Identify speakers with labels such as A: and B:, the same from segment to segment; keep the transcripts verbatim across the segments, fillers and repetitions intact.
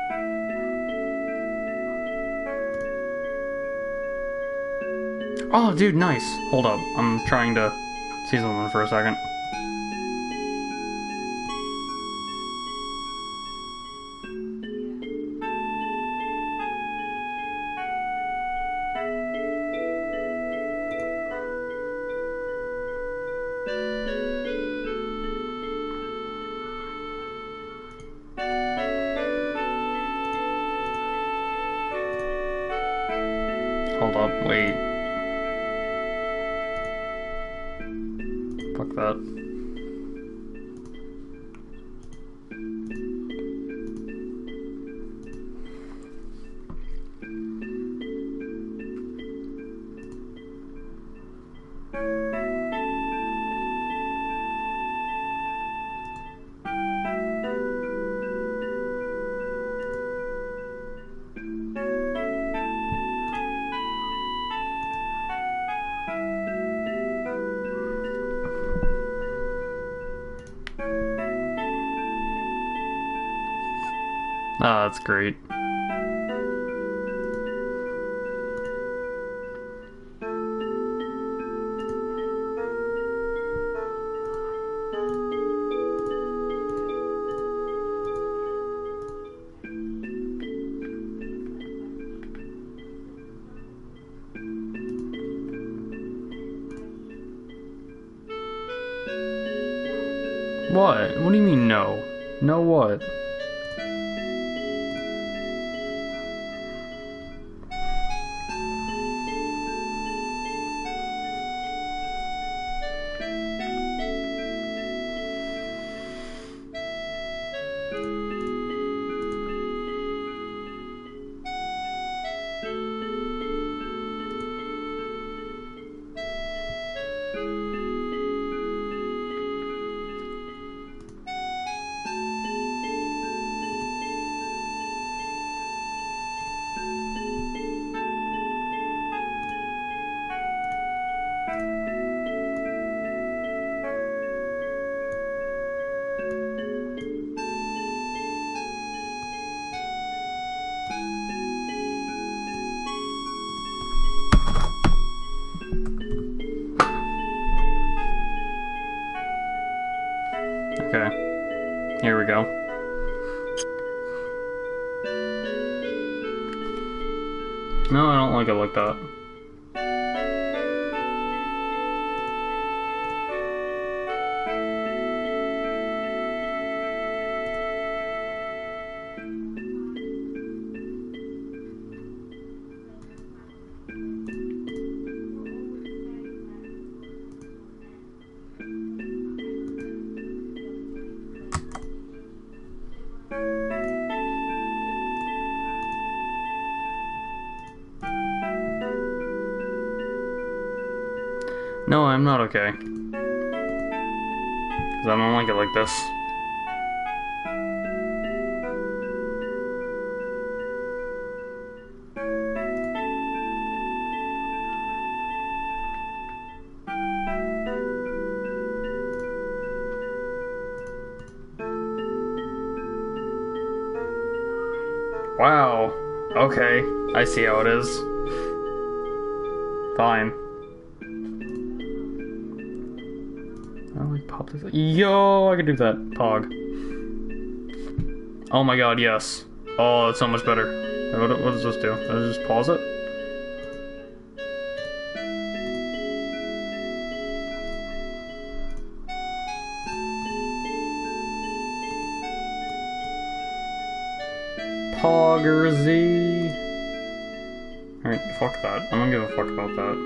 A: Oh, dude, nice. Hold up. I'm trying to see something for a second. Hold up, wait. Fuck that. Ah, that's great. What? What do you mean no? No what? Okay. Here we go. No, I don't like it like that. No, I'm not okay. Because I don't like it like this. Wow. Okay. I see how it is. Fine. Pop this. Yo, I can do that. Pog. Oh my god, yes. Oh, that's so much better. What, what does this do? Does it just pause it? Poggerzy. Alright, fuck that. I don't give a fuck about that.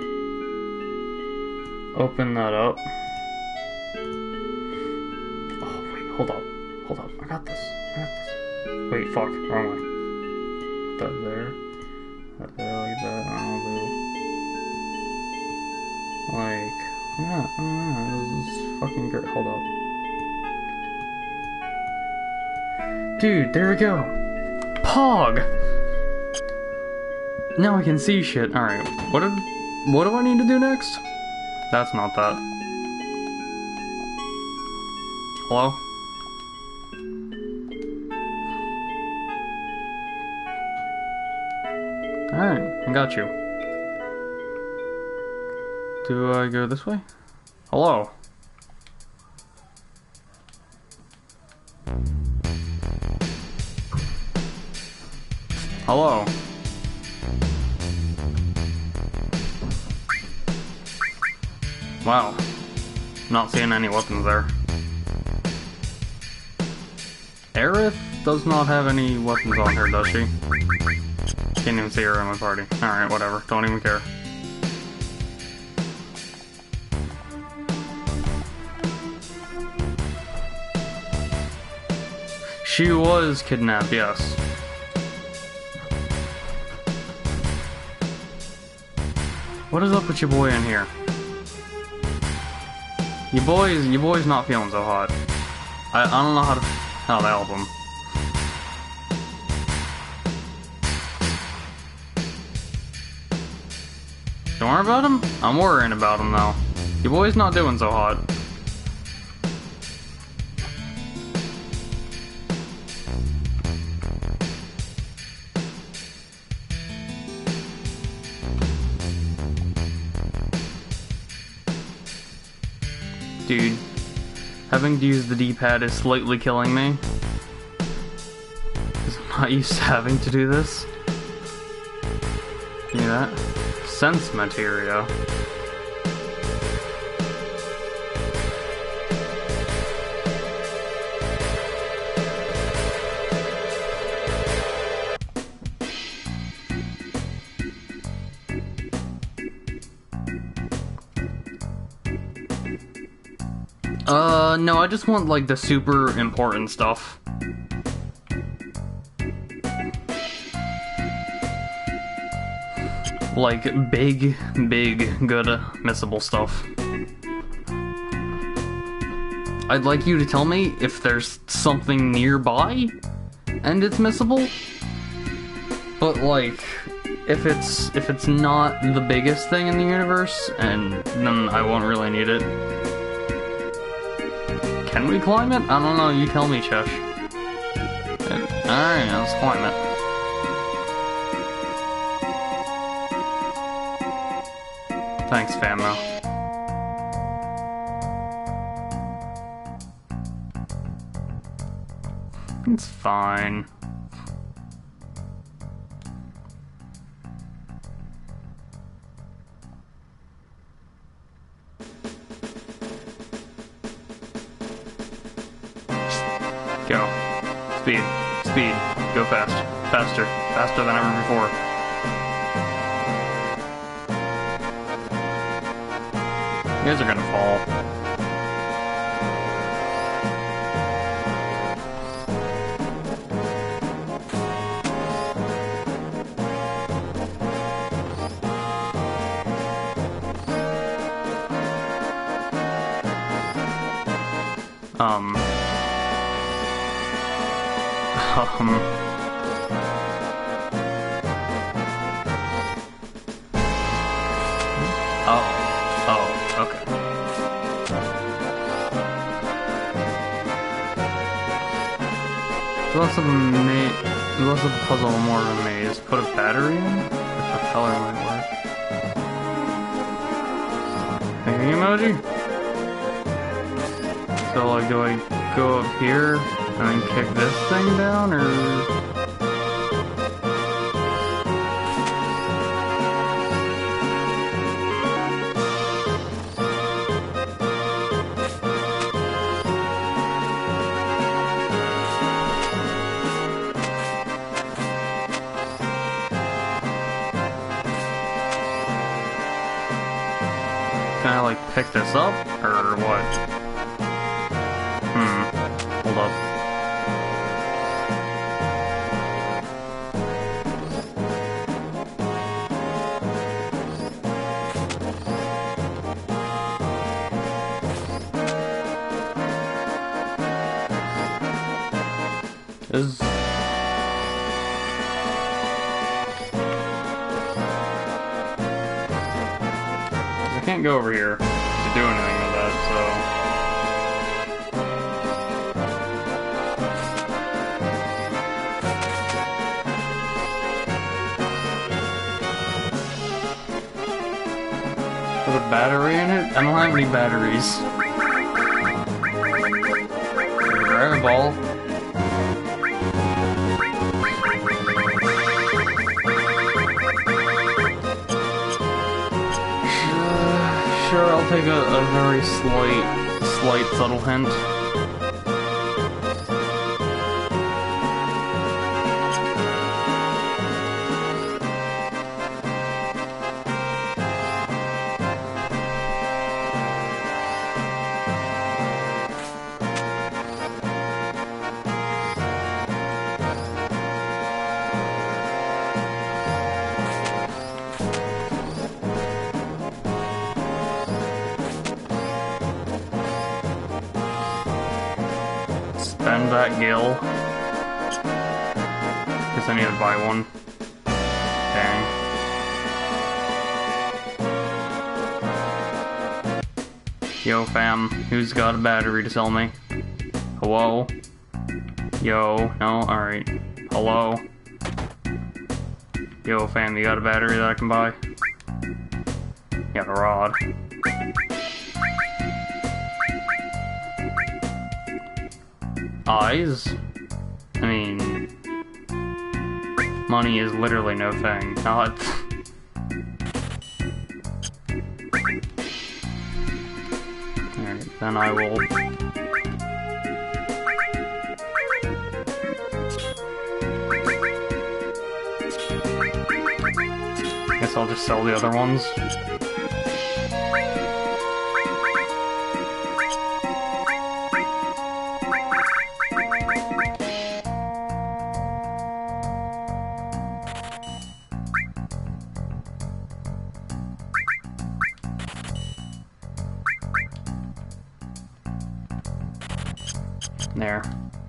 A: Open that up. Hold up. Hold up. I got this. I got this. Wait, fuck. Wrong way. Put that there. That there like that. I'll do. Like. I'm not. I don't know. This is fucking great. Hold up. Dude, there we go. Pog! Now I can see shit. Alright. What did. What do I need to do next? That's not that. Hello? Alright, I got you. Do I go this way? Hello. Hello. Wow. Not seeing any weapons there. Aerith does not have any weapons on her, does she? Can't even see her in my party. Alright, whatever. Don't even care. She was kidnapped, yes. What is up with your boy in here? Your boy's, your boy's not feeling so hot. I, I don't know how to, how to help him. Don't worry about him? I'm worrying about him though. Your boy's not doing so hot. Dude, having to use the D-pad is slightly killing me. Because I'm not used to having to do this. See that? Sense materia. Uh, no, I just want, like, the super important stuff. Like, big, big, good, missable stuff. I'd like you to tell me if there's something nearby, and it's missable. But, like, if it's, if it's not the biggest thing in the universe, and then I won't really need it. Can we climb it? I don't know, you tell me, Chesh. Alright, let's climb it. Thanks, Famo. It's fine. Go. Speed. Speed. Go fast. Faster. Faster than ever before. You guys are gonna fall. Um... Um... Oh. Oh, okay. Less of a maze, less of a puzzle, more of a maze. Put a battery in? The propeller might work. Thinking emoji? So, like, do I go up here and then kick this thing down, or...? Can I, like, pick this up, or what? Hmm. Hold up. Is... I can't go over here to do anything with that, so... With a battery in it? I don't have any batteries. Dragon Ball. Sure, I'll take a, a very slight, slight subtle hint. Spend that gil. Guess I need to buy one. Dang. Yo fam, who's got a battery to sell me? Hello? Yo, no? Alright. Hello? Yo fam, you got a battery that I can buy? Got a rod. Eyes? I mean, money is literally no thing. Not. Alright, then I will. Guess I'll just sell the other ones. There.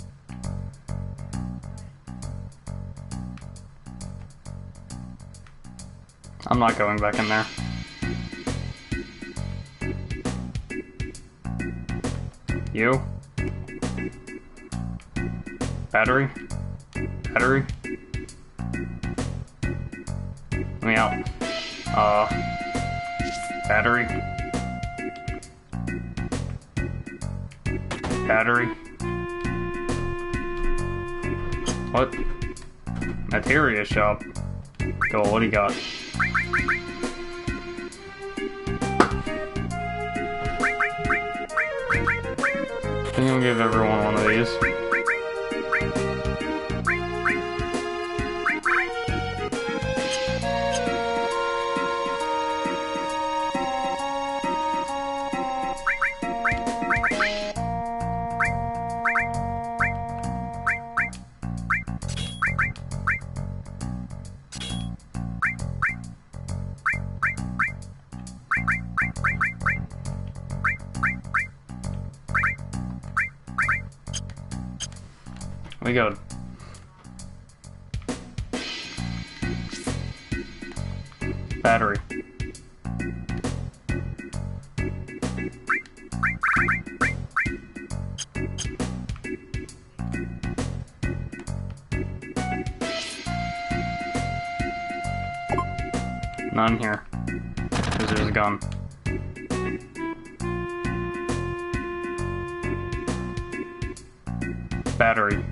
A: I'm not going back in there. You? Battery? Battery? Let me out. Uh... Battery? Battery? What? Materia shop. Cool, what do you got? I think I'll give everyone one of these. We go. Battery. None here. Because there's a gun. Battery.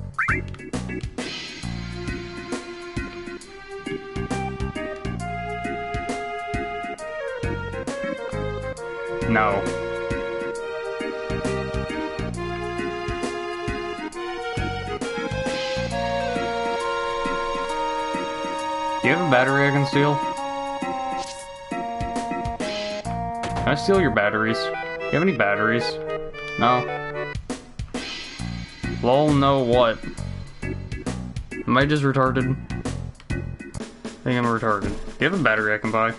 A: No. Do you have a battery I can steal? Can I steal your batteries? Do you have any batteries? No. Lol, no what? Am I just retarded? I think I'm retarded. Do you have a battery I can buy?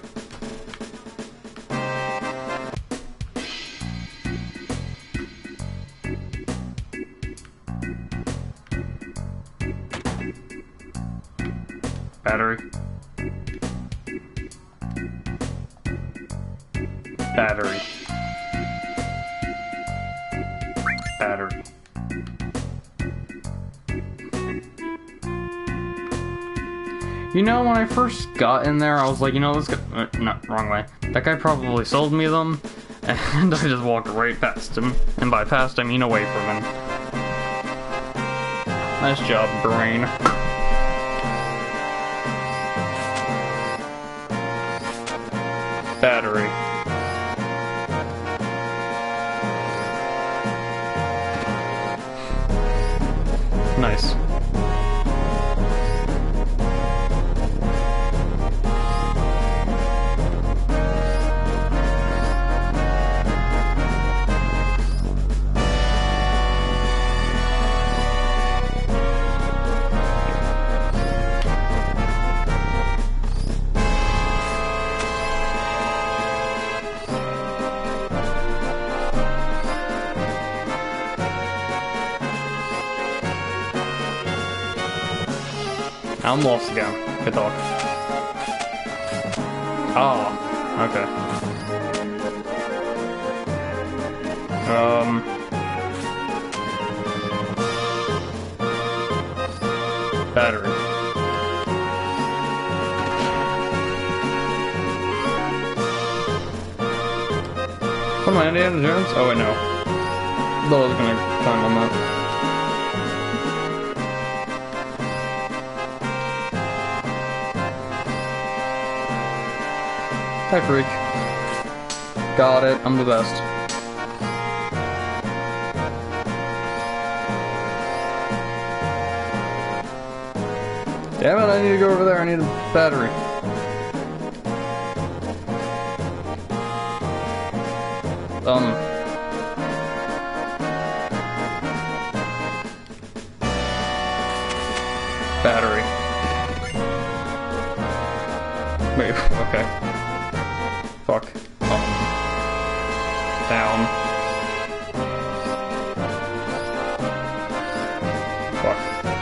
A: Battery. Battery. Battery. You know, when I first got in there, I was like, you know, this guy... Uh, no, wrong way. That guy probably sold me them, and I just walked right past him. And by past, I mean away from him. Nice job, brain. Battery. Nice. I'm lost again. Good talk. Oh, okay. Um. Battery. What am I, Indiana Jones? Oh, wait, no. I was gonna climb on that. Hi, freak. Got it. I'm the best. Damn it, I need to go over there. I need a battery. Um. Battery. Wait, okay. Fuck. Up. Down. Fuck.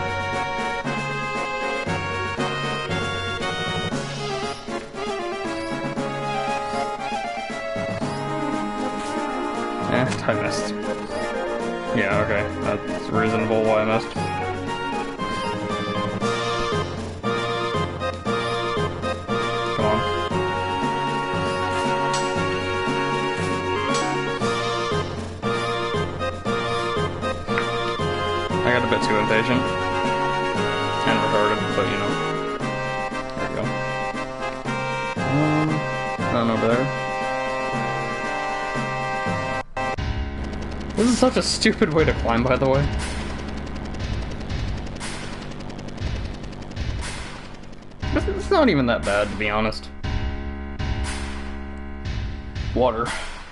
A: Eh, I missed. Yeah, okay. That's reasonable why I missed. Come on. I got a bit too impatient. And retarded, but you know. There we go. Um, none over there. This is such a stupid way to climb, by the way. It's not even that bad, to be honest. Water.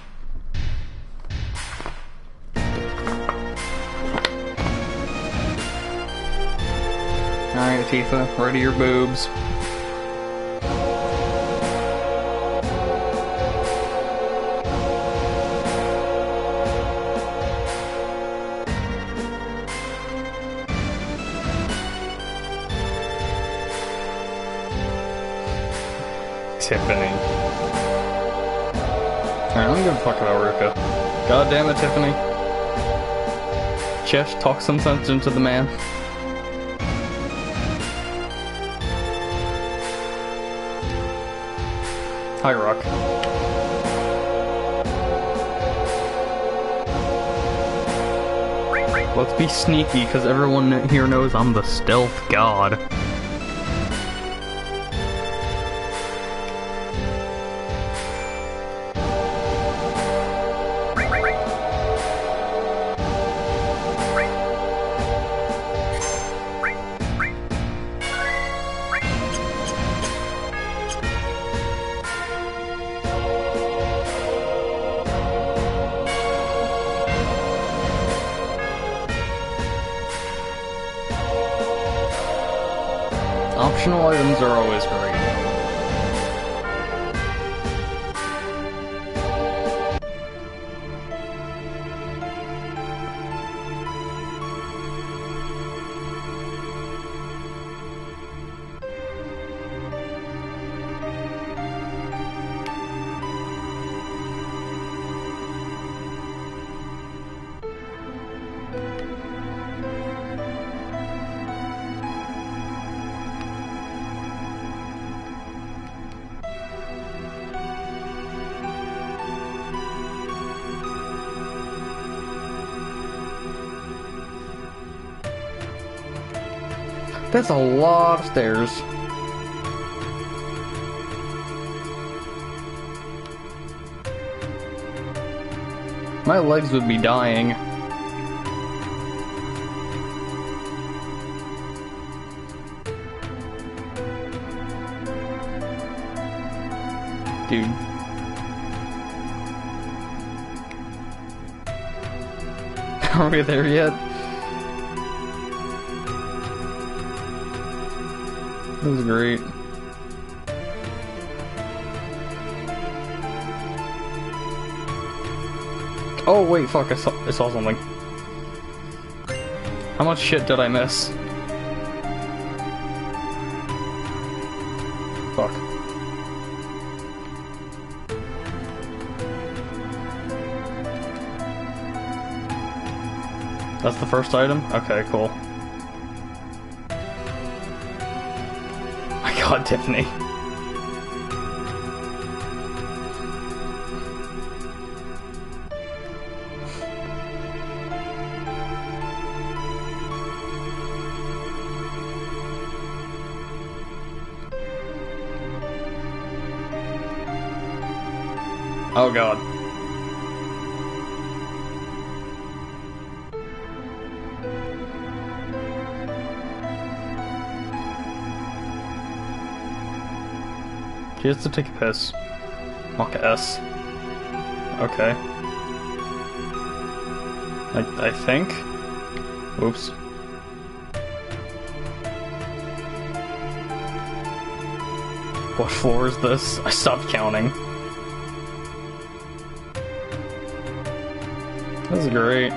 A: Alright, Tifa, ready your boobs. Tiffany. Alright, I'm gonna fuck about Ruka. God damn it, Tiffany. Chef, talk some sense into the man. Hi, Rock. Let's be sneaky, because everyone here knows I'm the stealth god. Optional items are always great. That's a lot of stairs. My legs would be dying. Dude. Are we there yet? This is great. Oh wait, fuck, I saw, I saw something. How much shit did I miss? Fuck. That's the first item? Okay, cool. My god, Tiffany. Oh god. She has to take a piss. Mark a S. Okay. I, I think? Oops. What floor is this? I stopped counting. This is great.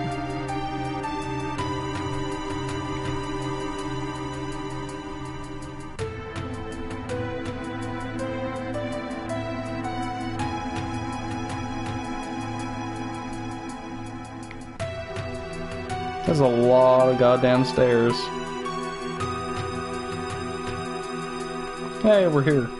A: There's a lot of goddamn stairs. Hey, we're here.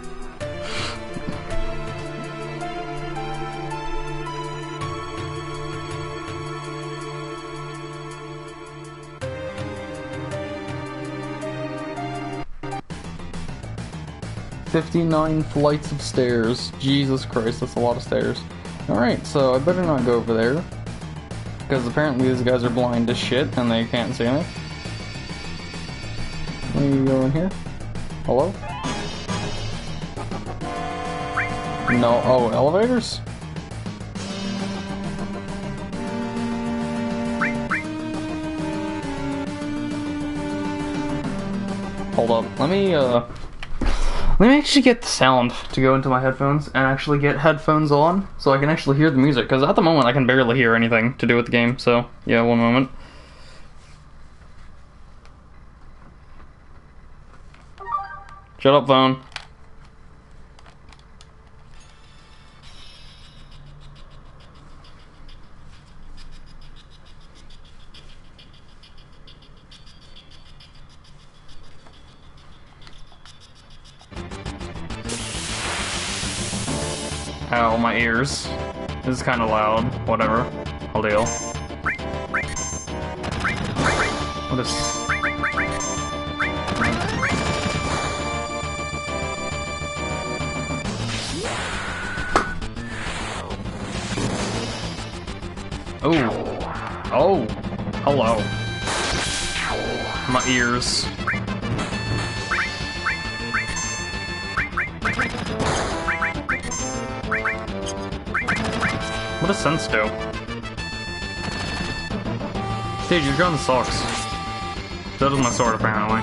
A: fifty-nine flights of stairs. Jesus Christ, that's a lot of stairs. Alright, so I better not go over there. Because apparently these guys are blind as shit and they can't see me. Let me go in here. Hello? No. Oh, elevators? Hold up. Let me, uh... Let me actually get the sound to go into my headphones and actually get headphones on so I can actually hear the music, because at the moment I can barely hear anything to do with the game, so yeah, one moment. Shut up, phone. Ow, my ears. This is kind of loud. Whatever. I'll deal. What is... Oh. Oh. Hello. My ears. What does sense do? Dude, your gun sucks. So does my sword, apparently.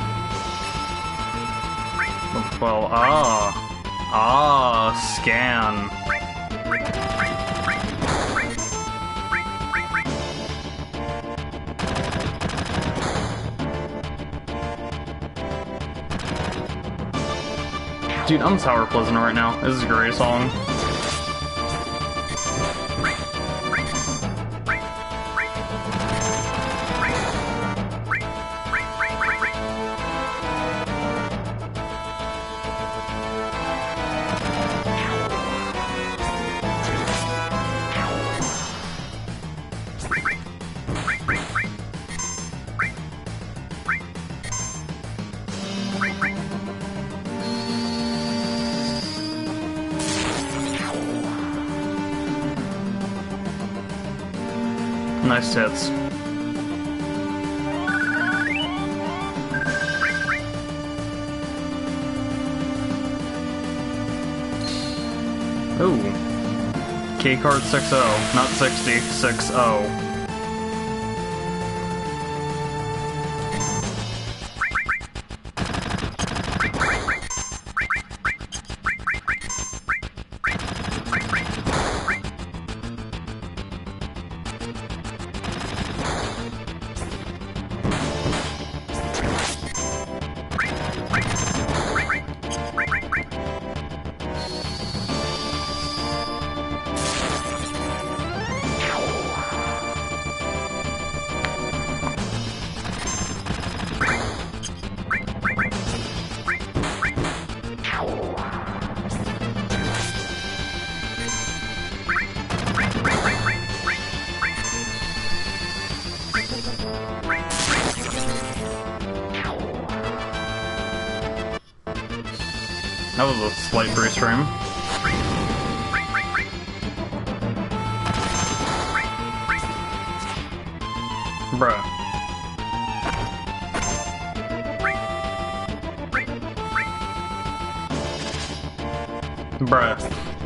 A: Well, ah. Ah, scan. Dude, I'm Sour Pleasant right now. This is a great song. Nice tits. Ooh. Keycard six oh, not sixty, six oh. That was a slight freeze frame. Bruh. Bruh.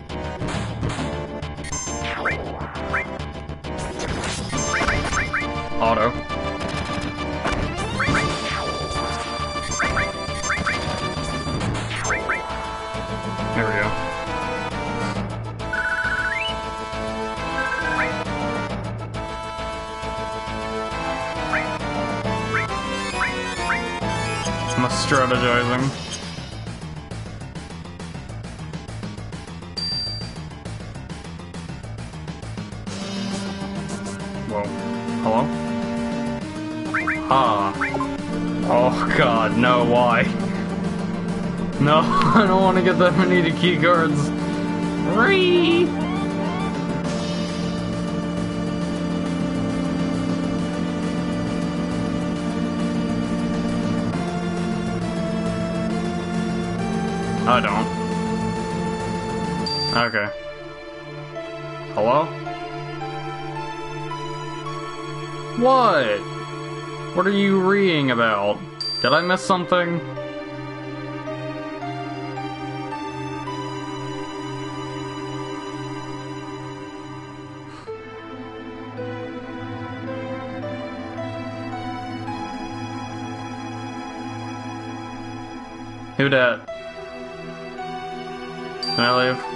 A: Auto. There we go. I'm strategizing. Whoa. Hello? Ah. Oh god, no, why? No, I don't want to get that many to key cards. Ree! I don't. Okay. Hello? What? What are you reading about? Did I miss something? Who dat? Can I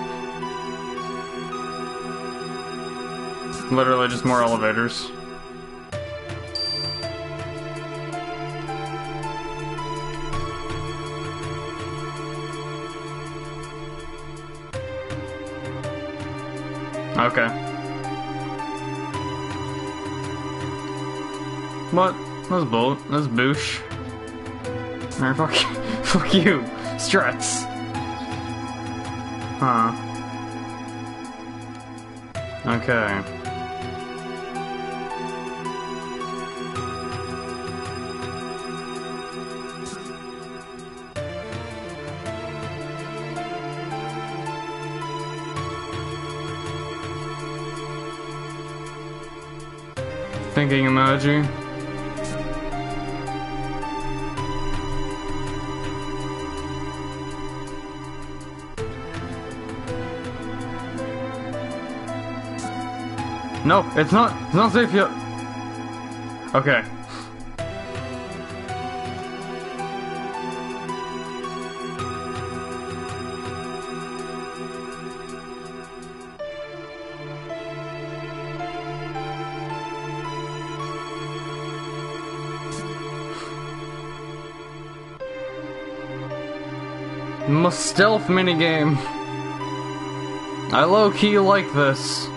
A: leave? Literally just more elevators. Okay. What? That's bull. That's boosh. Alright, fuck you. Fuck you. Struts. Huh. Okay. Thinking emoji. No, it's not. It's not safe yet. Okay. M- stealth minigame. I low-key like this.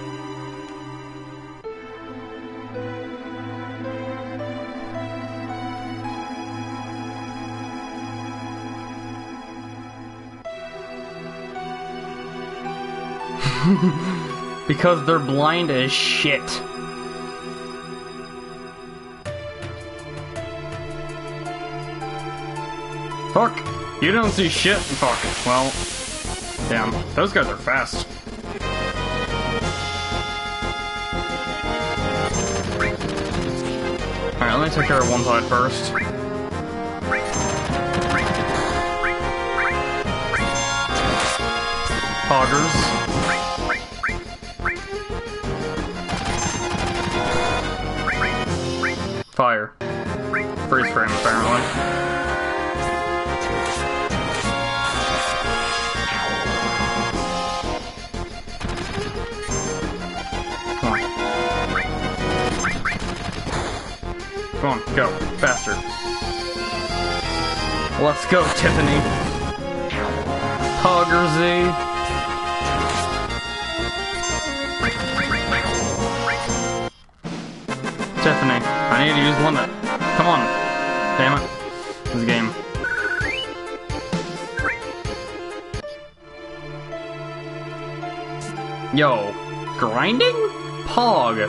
A: Because they're blind as shit. Fuck! You don't see shit? Fuck. Well, damn. Those guys are fast. Alright, let me take care of one side first. Poggers. Fire. Freeze frame, apparently. Come on. Come on, go. Faster. Let's go, Tiffany. Hoggersy. Tiffany, I need to use limit. Come on. Damn it. This game. Yo. Grinding? Pog.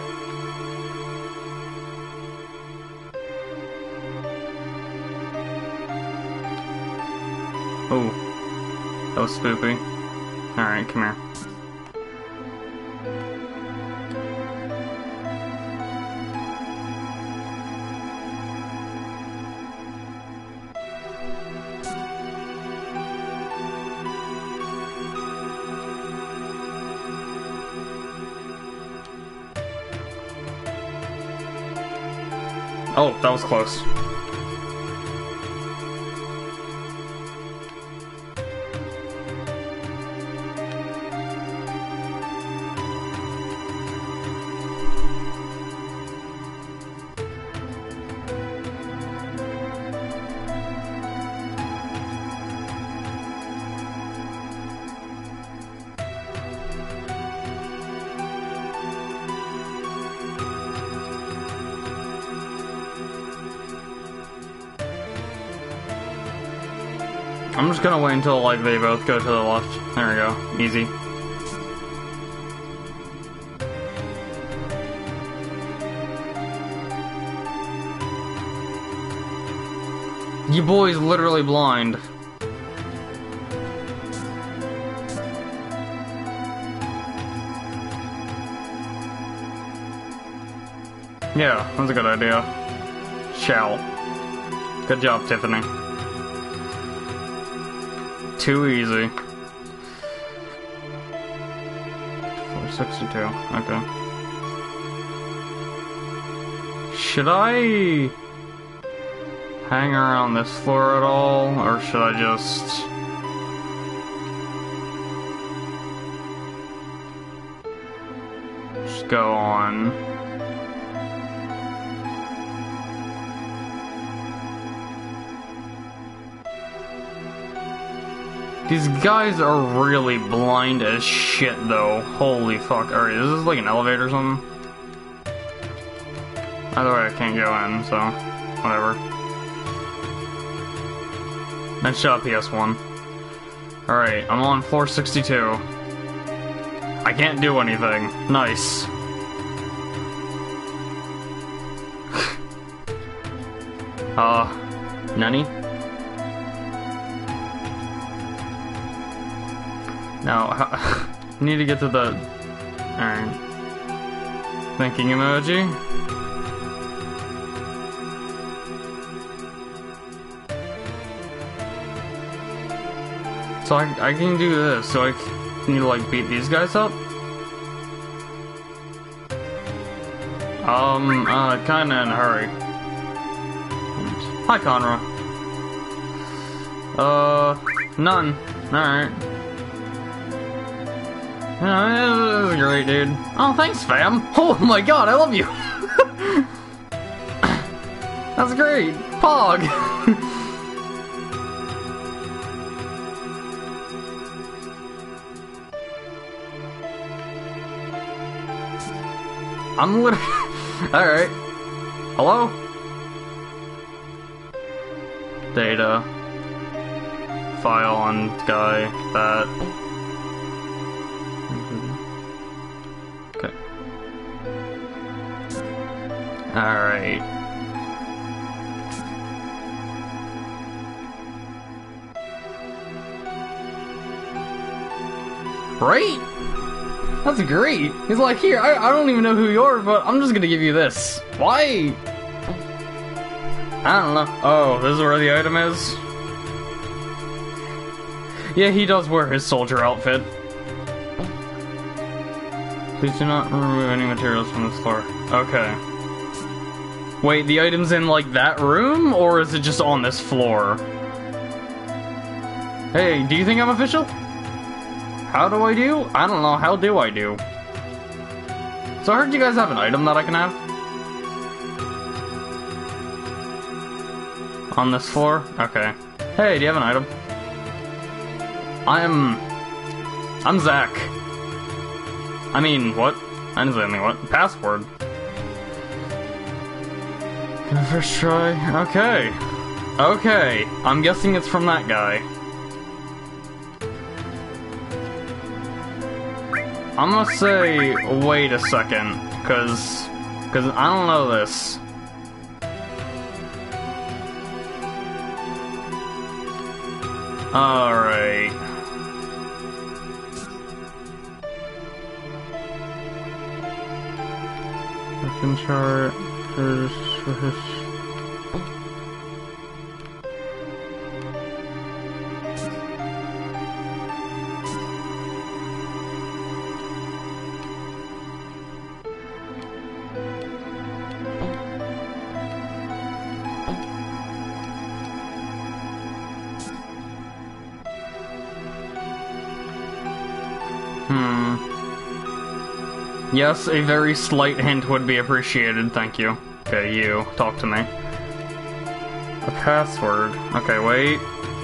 A: Oh. That was spoopy. Alright, come here. Oh, that was close. I'm just gonna wait until, like, they both go to the left. There we go. Easy. You boy's literally blind. Yeah, that's a good idea. Shall. Good job, Tiffany. Too easy. four sixty-two, okay. Should I hang around this floor at all, or should I just... just go on? These guys are really blind as shit, though. Holy fuck. Alright, is this like an elevator or something? Either way, I can't go in, so... whatever. Then shut up, P S one. Alright, I'm on floor sixty-two. I can't do anything. Nice. uh... Nani? Now, I need to get to the... alright. Thinking emoji. So I, I can do this, so I can you, like, beat these guys up? Um, uh, kinda in a hurry. Hi, Conra. Uh, none. Alright. Uh, this is great, dude. Oh, thanks, fam. Oh my god, I love you. That's great. Pog. I'm literally... alright. Hello? Data. File on guy. That. Okay. Alright. Right? That's great. He's like, here, I, I don't even know who you are, but I'm just gonna give you this. Why? I don't know. Oh, this is where the item is? Yeah, he does wear his soldier outfit. Please do not remove any materials from this floor. Okay. Wait, the item's in, like, that room? Or is it just on this floor? Hey, do you think I'm official? How do I do? I don't know. How do I do? So I heard you guys have an item that I can have? On this floor? Okay. Hey, do you have an item? I'm... I'm Zach. I mean, what? I didn't say anything, what? Password. Gonna first try? Okay. Okay. I'm guessing it's from that guy. I'm gonna say, wait a second, cause, cause I don't know this. Alright. Weapon chart. Hmm. Yes, a very slight hint would be appreciated, thank you. Okay, you, talk to me. A password. Okay, wait.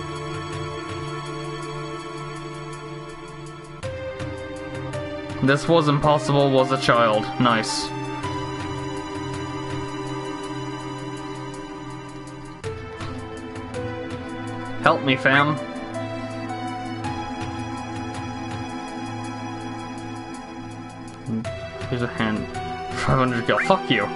A: This was impossible, was a child. Nice. Help me, fam. Here's a hand. five hundred gil. Fuck you.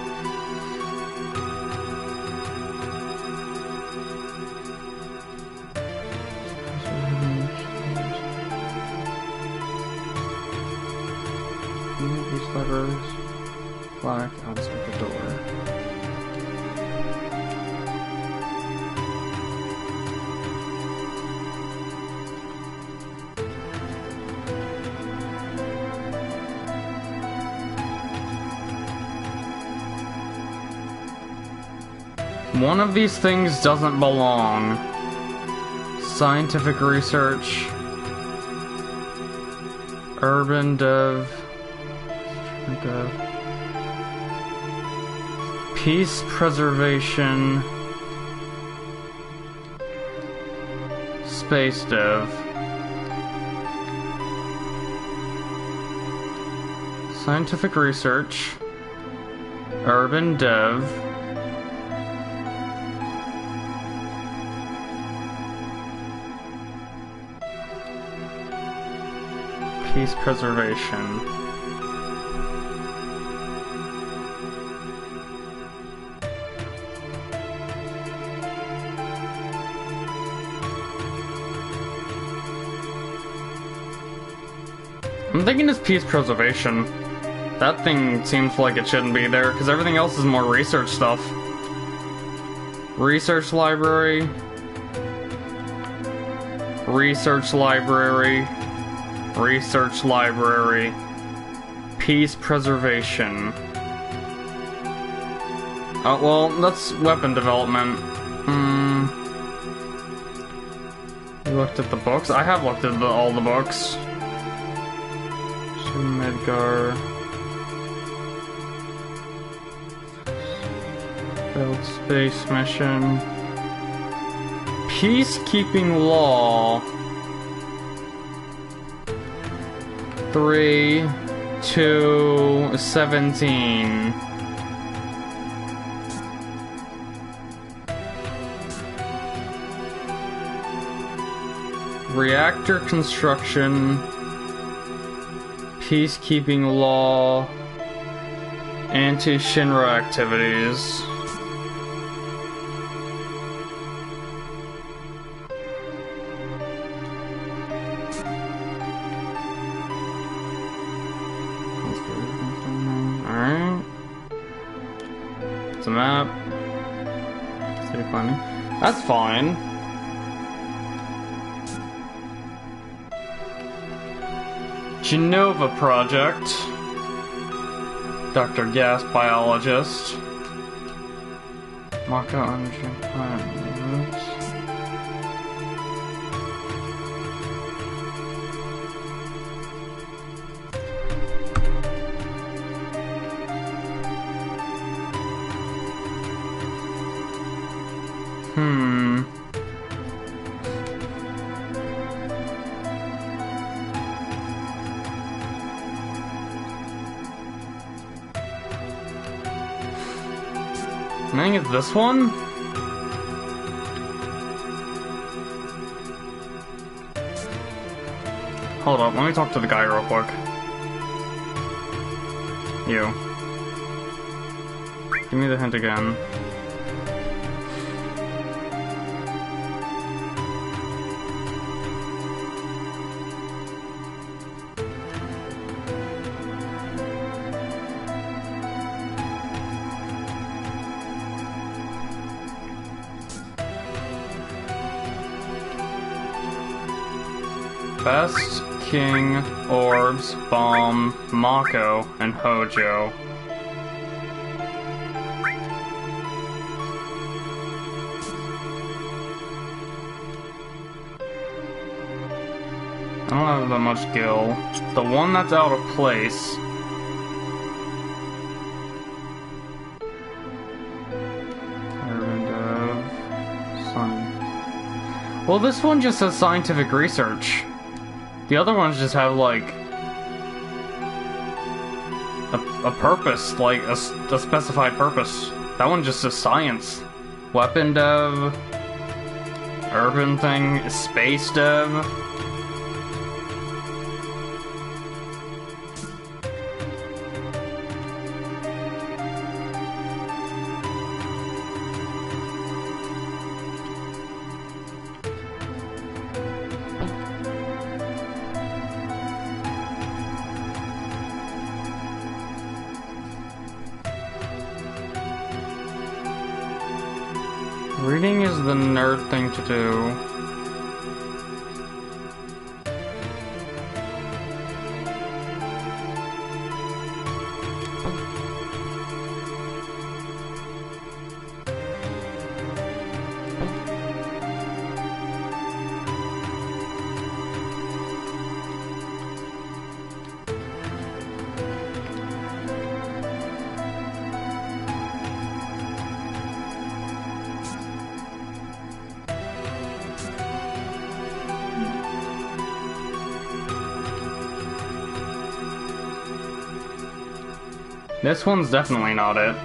A: These levers. Black outside the door. One of these things doesn't belong. Scientific research. Urban dev. dev. Peace preservation. Space dev. Scientific research. Urban dev. Peace preservation. I'm thinking it's peace preservation. That thing seems like it shouldn't be there, because everything else is more research stuff. Research library. Research library. Research library. Peace preservation. Oh, well, that's weapon development. Hmm. You looked at the books? I have looked at the, all the books. Midgar. Failed space mission. Peacekeeping law. Three, two, seventeen. Reactor construction. Peacekeeping law. Anti-Shinra activities. Alright. It's a map. funny. That's fine. Genova Project. Doctor Gas Biologist. Mako Energy Plant. Hmm. I think it's this one? Hold up, let me talk to the guy real quick. You. Give me the hint again. Best, King, Orbs, Bomb, Mako, and Hojo. I don't have that much gil. The one that's out of place. Urban Dev. Science. Well, this one just says scientific research. The other ones just have, like, a, a purpose, like, a, a specified purpose. That one just says science. Weapon dev, urban thing, space dev. Reading is the nerd thing to do. This one's definitely not it.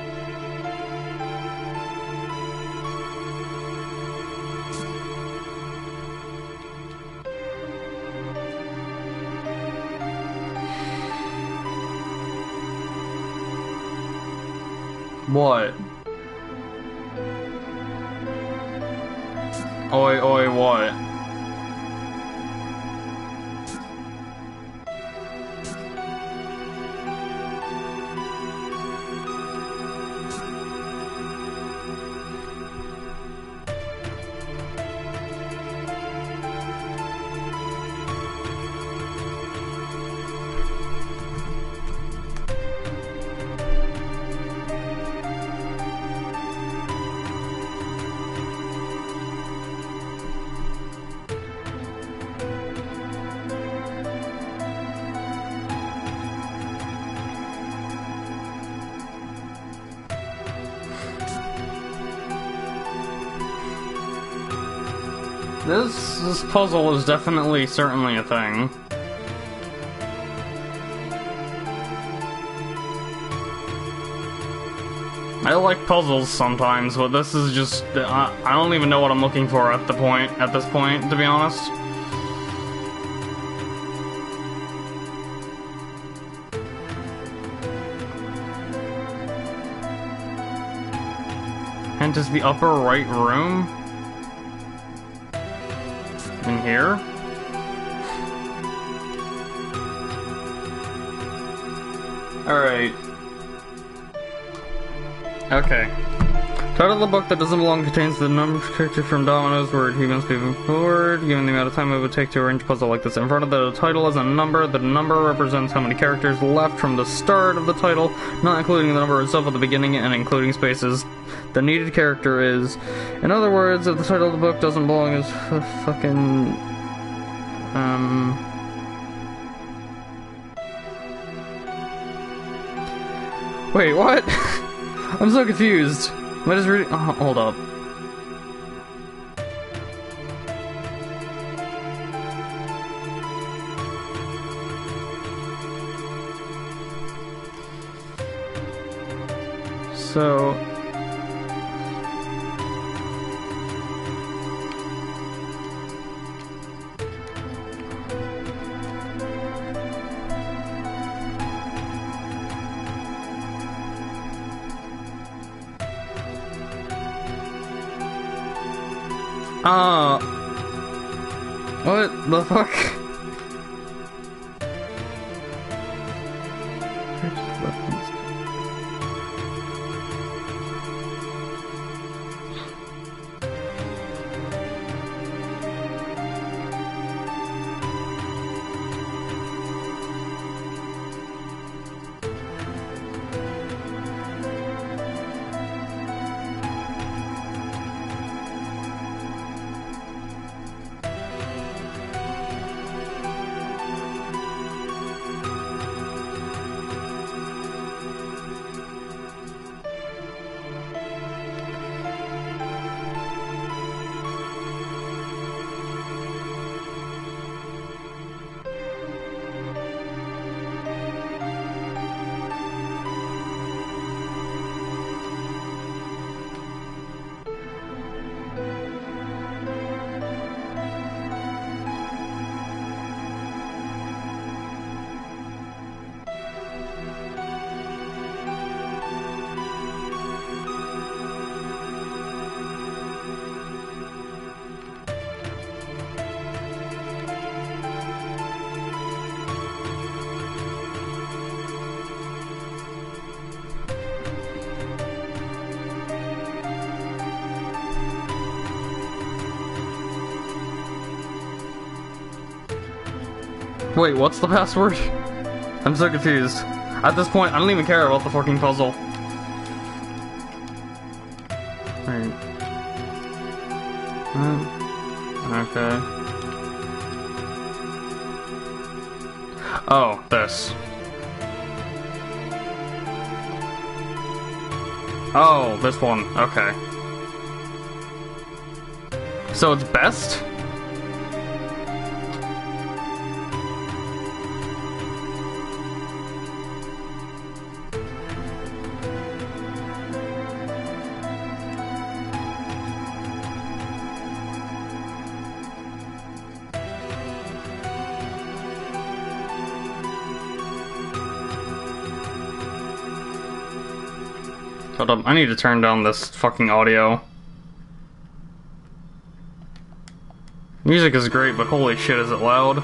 A: What? Oi, oi, what? This, this puzzle is definitely, certainly a thing. I like puzzles sometimes, but this is just... I, I don't even know what I'm looking for at the point, at this point, to be honest. Hint is the upper right room? In here? Alright. Okay. Title of the book that doesn't belong contains the number character from Domino's word he must be bored, given the amount of time it would take to arrange a puzzle like this. In front of the title is a number. The number represents how many characters left from the start of the title, not including the number itself at the beginning and including spaces. The needed character is... In other words, if the title of the book doesn't belong as f fucking... Um... Wait, what? I'm so confused. Am I just reading? Oh, hold up. So... Uh... What the fuck? Wait, what's the password? I'm so confused. At this point, I don't even care about the fucking puzzle. Right. Uh, okay. Oh, this. Oh, this one. Okay. So it's best? Hold up, I need to turn down this fucking audio. Music is great, but holy shit, is it loud?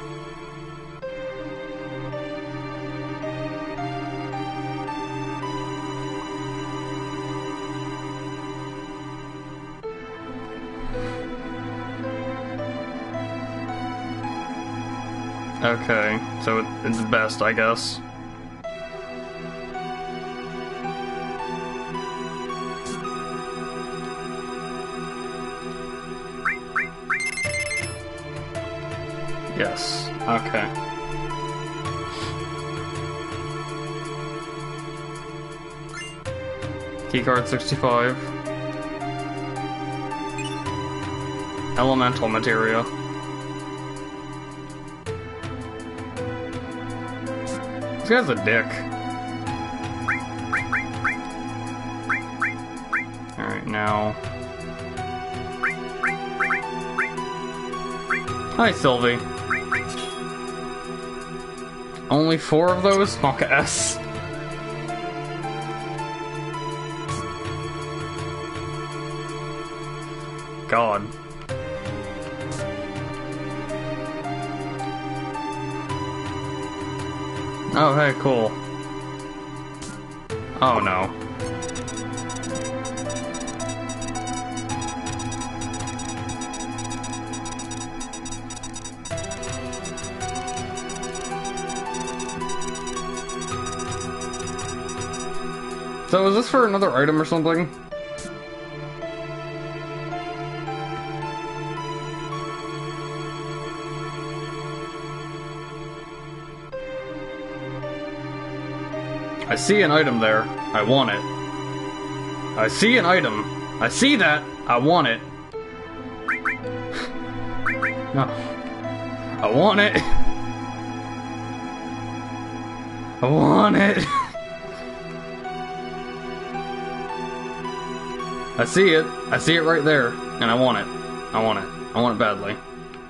A: Okay, so it, it's best, I guess. Yes, okay. Keycard sixty-five. Elemental materia. This guy's a dick. Alright, now... Hi, Sylvie. Only four of those? Fuck S. God. Oh, hey, cool. Oh, no. So is this for another item or something? I see an item there. I want it. I see an item. I see that. I want it. No. I want it. I want it. I see it. I see it right there. And I want it. I want it. I want it badly.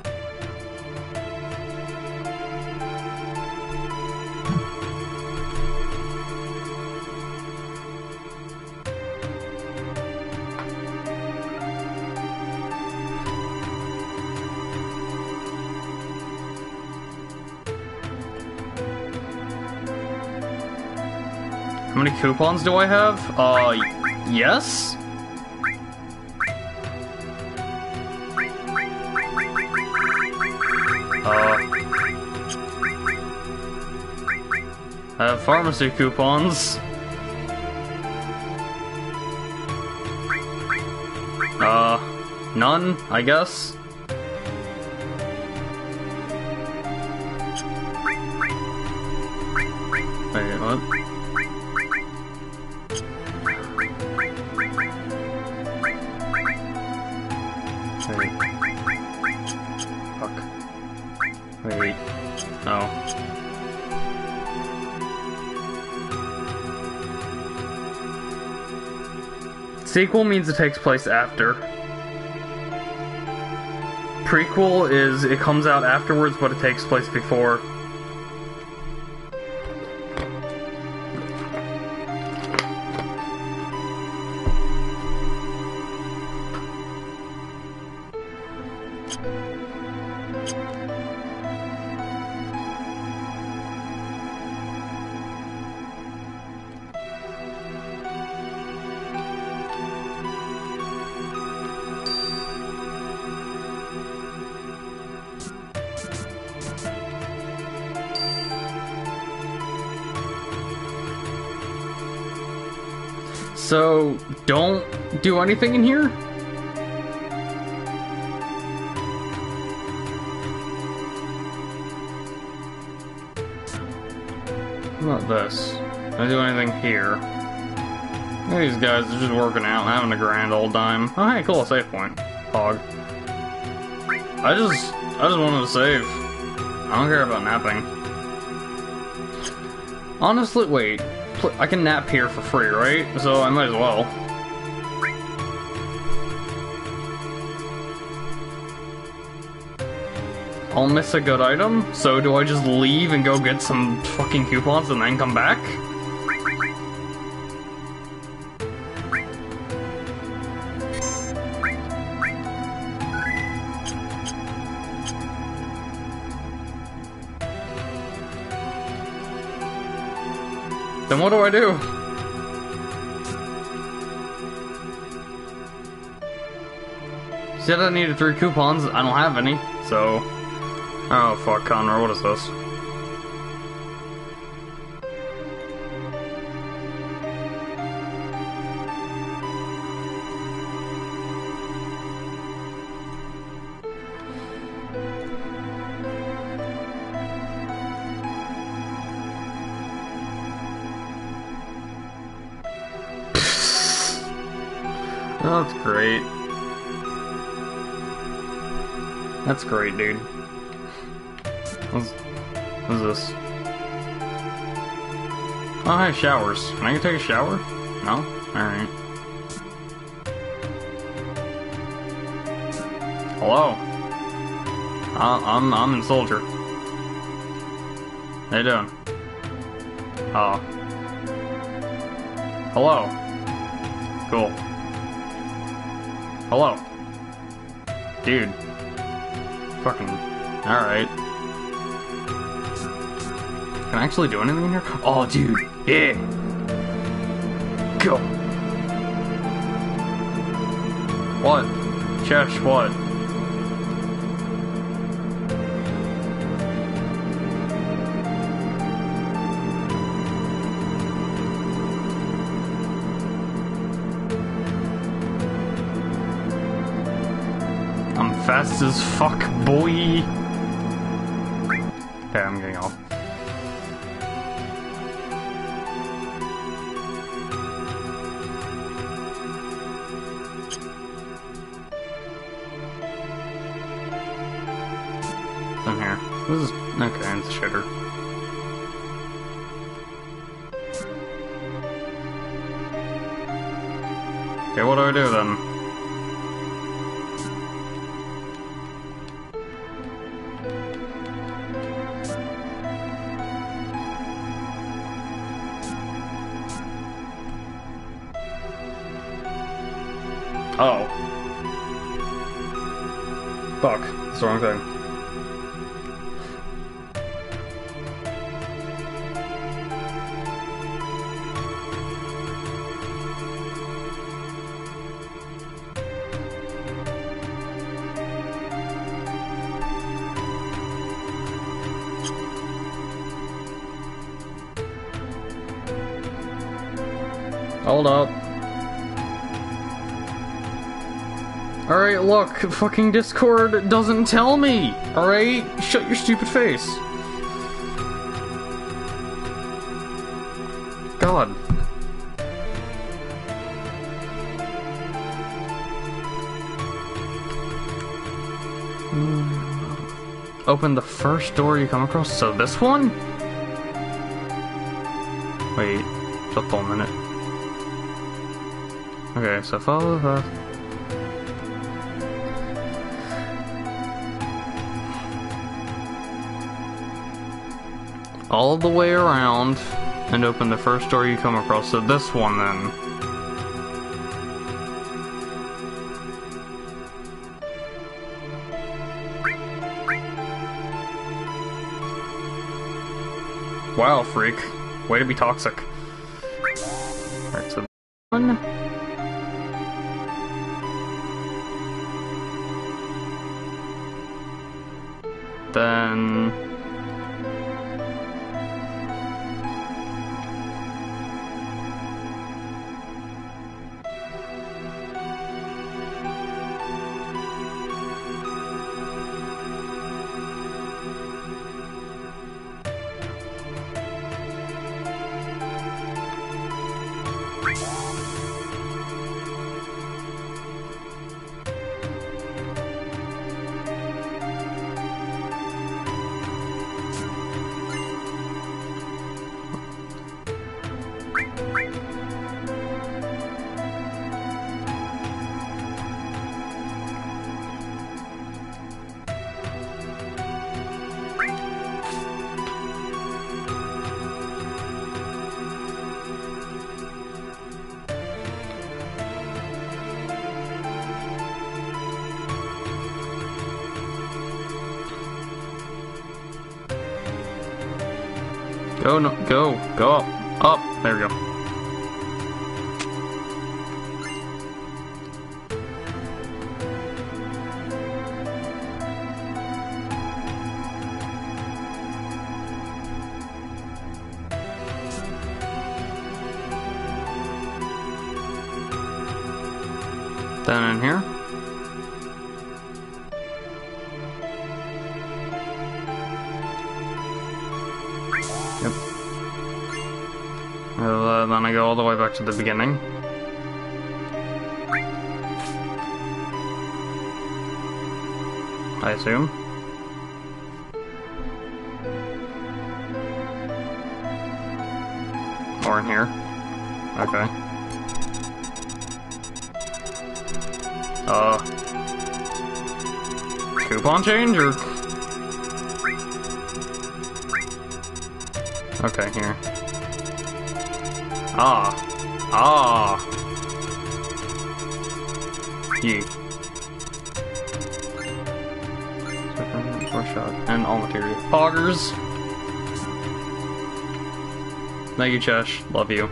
A: How many coupons do I have? Uh, yes? Uh... I have pharmacy coupons. Uh, none, I guess? Wait, what? Wait. Fuck. Wait. Oh. Sequel means it takes place after. Prequel is it comes out afterwards, but it takes place before. So, don't do anything in here? What about this? Don't do anything here. These guys are just working out and having a grand old time. Oh hey, cool, a save point. Hog. I just, I just wanted to save. I don't care about napping. Honestly, wait. I can nap here for free, right? So I might as well. I'll miss a good item, so do I just leave and go get some fucking coupons and then come back? Then what do I do? Said I needed three coupons. I don't have any, so... Oh, fuck, Conor, what is this? Oh, that's great. That's great, dude. What's, what's this? Oh, I have showers. Can I go take a shower? No? Alright. Hello? Uh, I'm, I'm in Soldier. How you doing? Oh. Hello? Cool. Hello. Dude. Fucking... Alright. Can I actually do anything in here? Oh, dude. Yeah. Go. What? Chesh, what? fast as fuck, boy. Okay, I'm getting off. It's in here. This is okay. It's a shitter. Okay, what do I do then? Oh. Fuck. That's the wrong thing. Hold up. Alright, look, fucking Discord doesn't tell me! Alright? Shut your stupid face. God. Open the first door you come across. So this one? Wait, just a minute. Okay, so follow the path. All the way around and open the first door you come across. So this one then. Wow, freak. Way to be toxic. Alright, so one. Then Go, no, go, go up, up, there we go. Then in here. Yep. Uh, then I go all the way back to the beginning. I assume. Or in here. Okay. Uh... Coupon change, or...? Okay, here. Ah. Ah. You. Four shot. And all material. Poggers! Thank you, Chesh. Love you.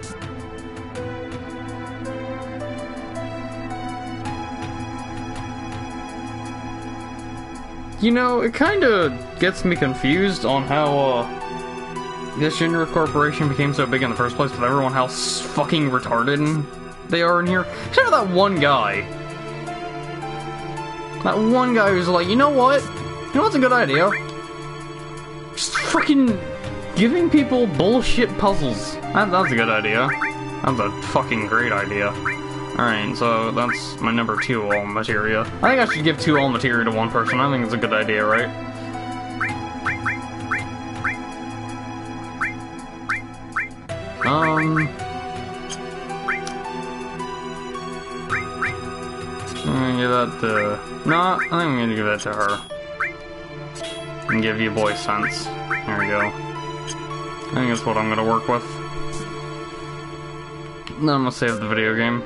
A: You know, it kinda gets me confused on how, uh, this Shinra Corporation became so big in the first place with everyone how fucking retarded they are in here. Except for that one guy. That one guy who's like, you know what? You know what's a good idea? Just fucking giving people bullshit puzzles. That, that's a good idea. That's a fucking great idea. Alright, so that's my number two all materia. I think I should give two all materia to one person. I think it's a good idea, right? Um... I'm gonna give that to... No, I think I'm gonna give that to her. And give you voice sense. There we go. I think that's what I'm gonna work with. Then I'm gonna save the video game.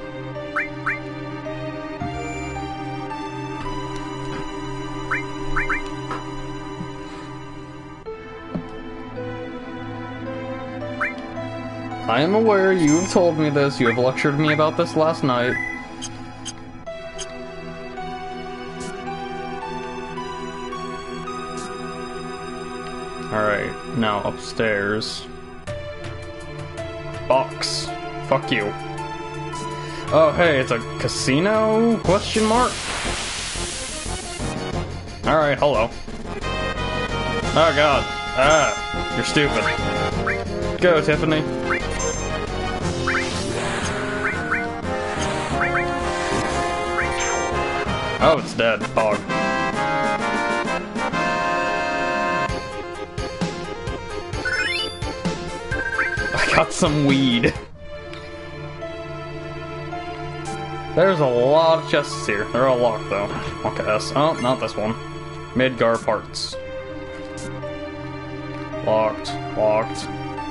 A: I am aware you have told me this, you have lectured me about this last night. Alright, now upstairs. Box. Fuck you. Oh, hey, it's a casino? Question mark? Alright, hello. Oh god. Ah, you're stupid. Go, Tiffany. Oh, it's dead. Fog. I got some weed. There's a lot of chests here. They're all locked, though. Okay, that's... Oh, not this one. Midgar parts. Locked. Locked.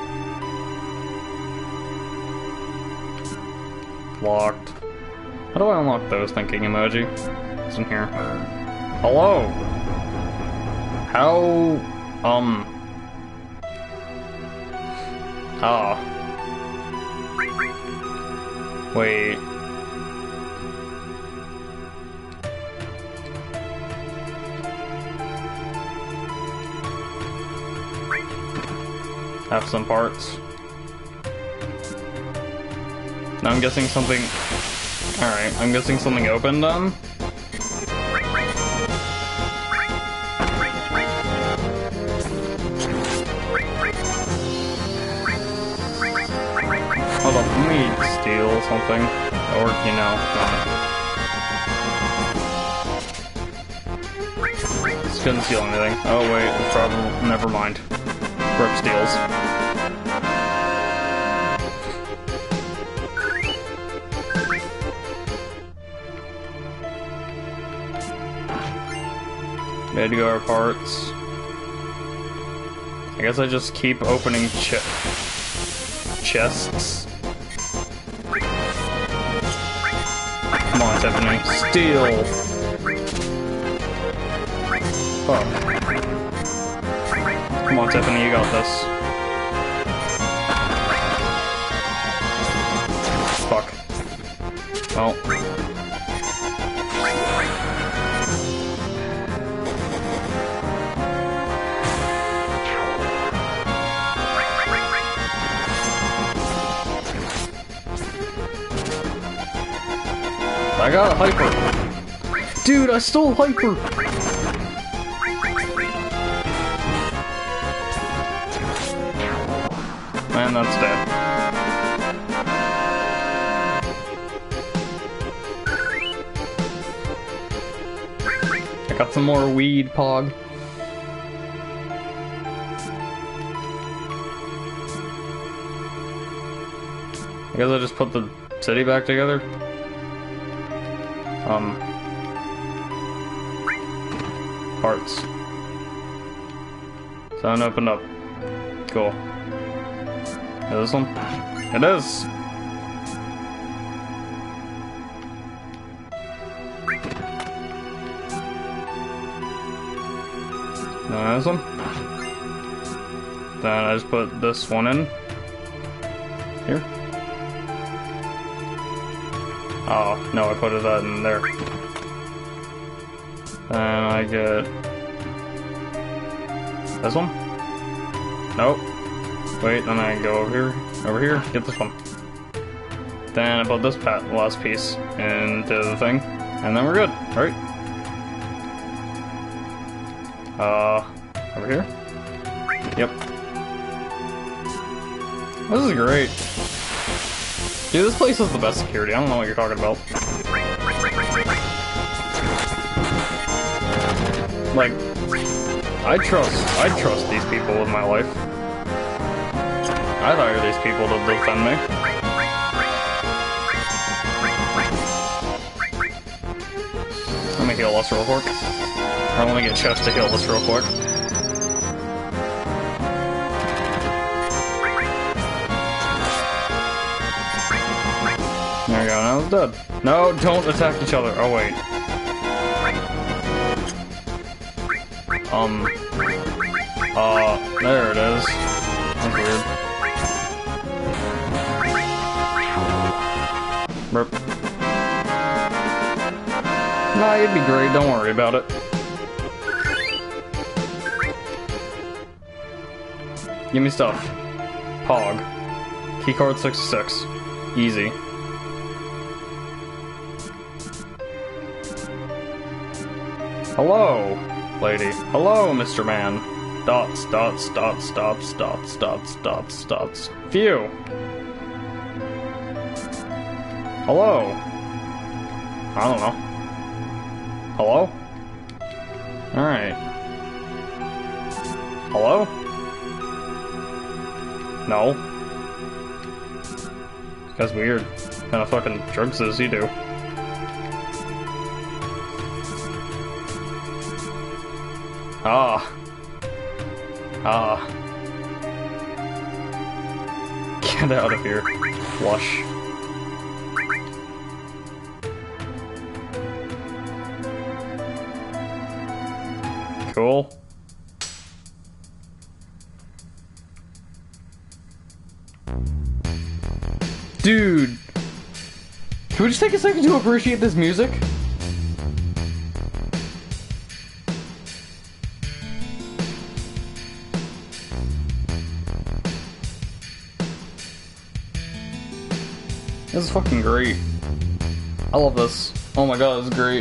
A: Locked. How do I unlock those thinking emoji? It's in here. Hello! How... Um... Ah. Wait... Have some parts. Now I'm guessing something... Alright, I'm guessing something opened then? Hold up, let me steal something. Or, you know, not. Just couldn't steal anything. Oh wait, probably... Never mind. Brooke steals. Midgar parts. I guess I just keep opening ch chests. Come on, Tiffany. Steal! Oh. Come on, Tiffany, you got this. Fuck. Well. I got a hyper. Dude, I stole hyper. And that's dead. I got some more weed, Pog. I guess I just put the city back together. Um, parts. Sound opened up. Cool. Is this one? It is! No, this one? Then I just put this one in. Here. Oh, no, I put it that in there. Then I get... this one? Nope. Wait, then I go over here, over here, get this one. Then I put this pat last piece into the thing, and then we're good, right?
B: Uh, over here? Yep. This is great. Dude, this place has the best security. I don't know what you're talking about. Like, I trust, I trust these people with my life. I'd hire these people to defend me. Let me heal us real quick. Or let me get Chest to heal us real quick. There we go, now it's dead. No, don't attack each other. Oh, wait. Um. Uh, there it is. That's weird. Burp. Nah, it'd be great. Don't worry about it. Give me stuff. Pog. Keycard sixty-six. Easy. Hello, lady. Hello, Mister Man. Dots, dots, dots, dots, dots, dots, dots, dots. Phew. Hello. I don't know. Hello? Alright. Hello? No. This guy's weird. What kind of fucking drugs does he do? Ah. Ah. Get out of here. Flush. Cool. Dude! Can we just take a second to appreciate this music? This is fucking great. I love this. Oh my god, this is great.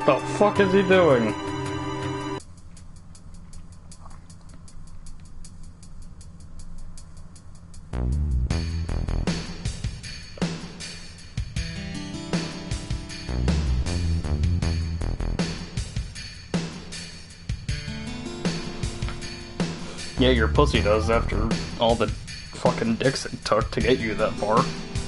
B: the fuck is he doing? Yeah, your pussy does after all the fucking dicks it took to get you that far.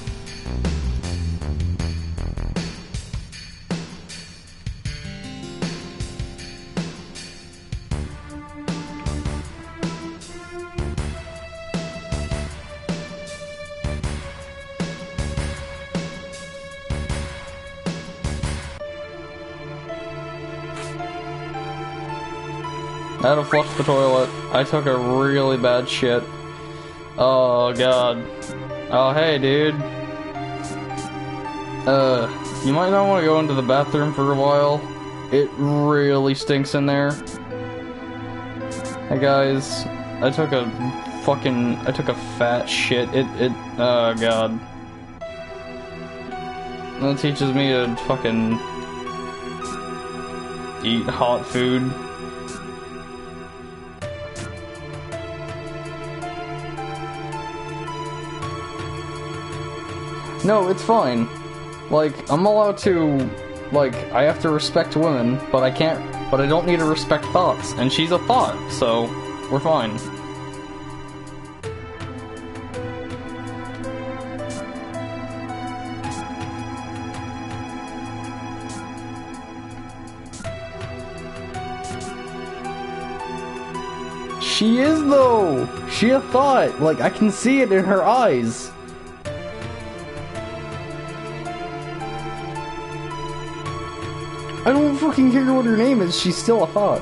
B: I had to flush the toilet. I took a really bad shit. Oh god. Oh hey dude. Uh, you might not want to go into the bathroom for a while. It really stinks in there. Hey guys, I took a fucking, I took a fat shit. It, it, oh god. That teaches me to fucking eat hot food. No, it's fine. Like, I'm allowed to, like, I have to respect women, but I can't, but I don't need to respect thoughts, and she's a thought, so we're fine. She is, though! She a thought! Like, I can see it in her eyes. I don't fucking care what her name is, she's still a thought.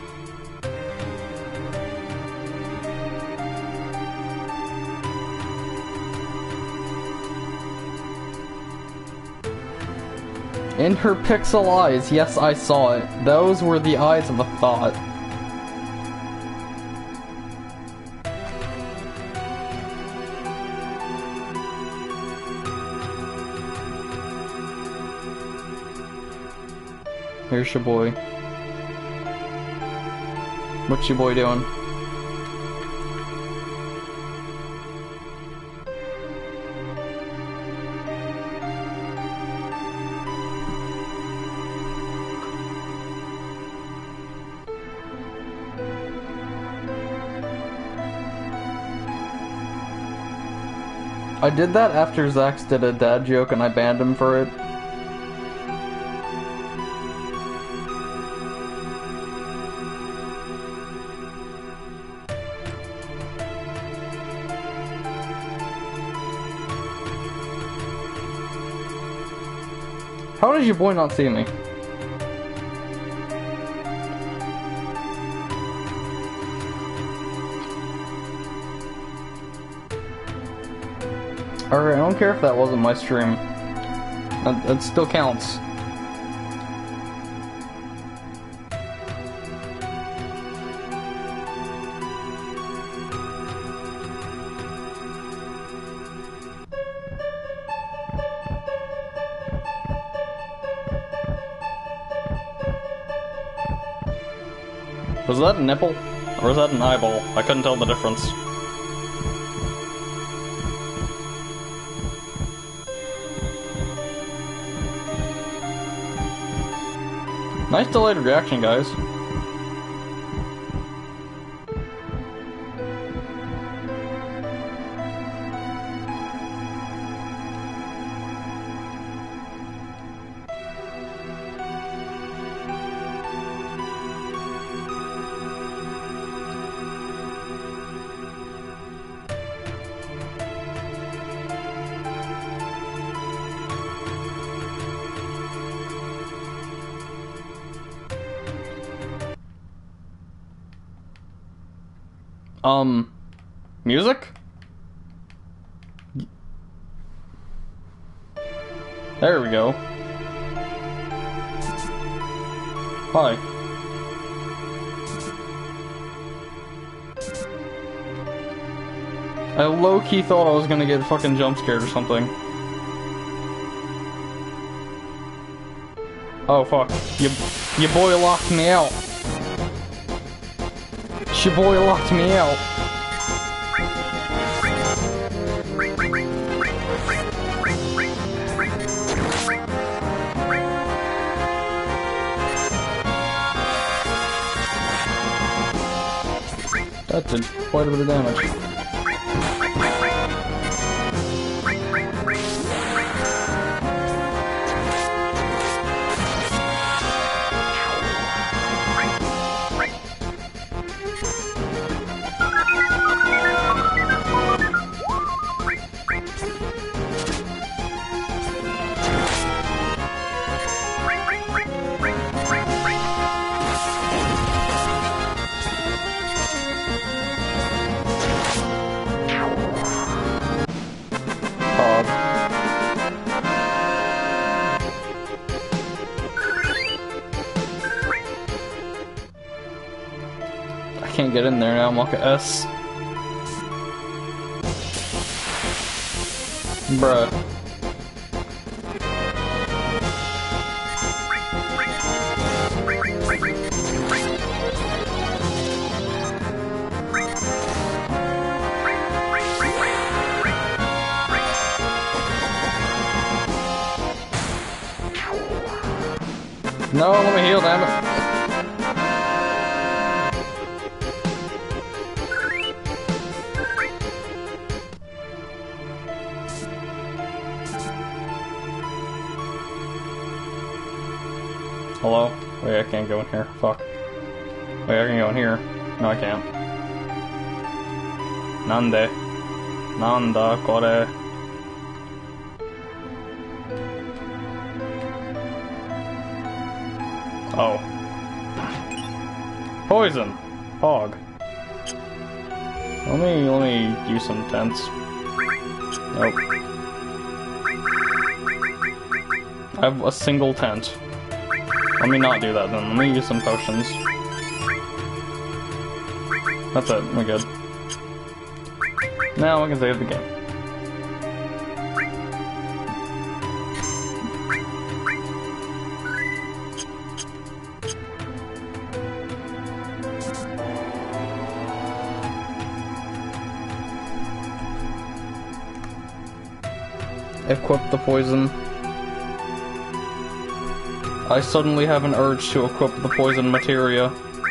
B: In her pixel eyes, yes, I saw it. Those were the eyes of a thought. Here's your boy. What's your boy doing? I did that after Zax did a dad joke and I banned him for it. How does your boy not see me? Alright, I don't care if that wasn't my stream. That, that still counts. Was that a nipple? Or was that an eyeball? I couldn't tell the difference. Nice delayed reaction, guys. Um, music? There we go. Hi. I low-key thought I was gonna get fucking jump scared or something. Oh fuck. You, your boy locked me out. Your boy locked me out. That did quite a bit of damage. I can't get in there now, I'm like a S. Bruh. No, let me heal, damn it. Hello? Wait, I can't go in here. Fuck. Wait, I can go in here. No, I can't. Nande. Nanda, kore. Oh. Poison! Hog. Let me, let me use some tents. Nope. I have a single tent. Let me not do that then. Let me use some potions. That's it. We're good. Now we can save the game. Equip the poison. I suddenly have an urge to equip the poison materia.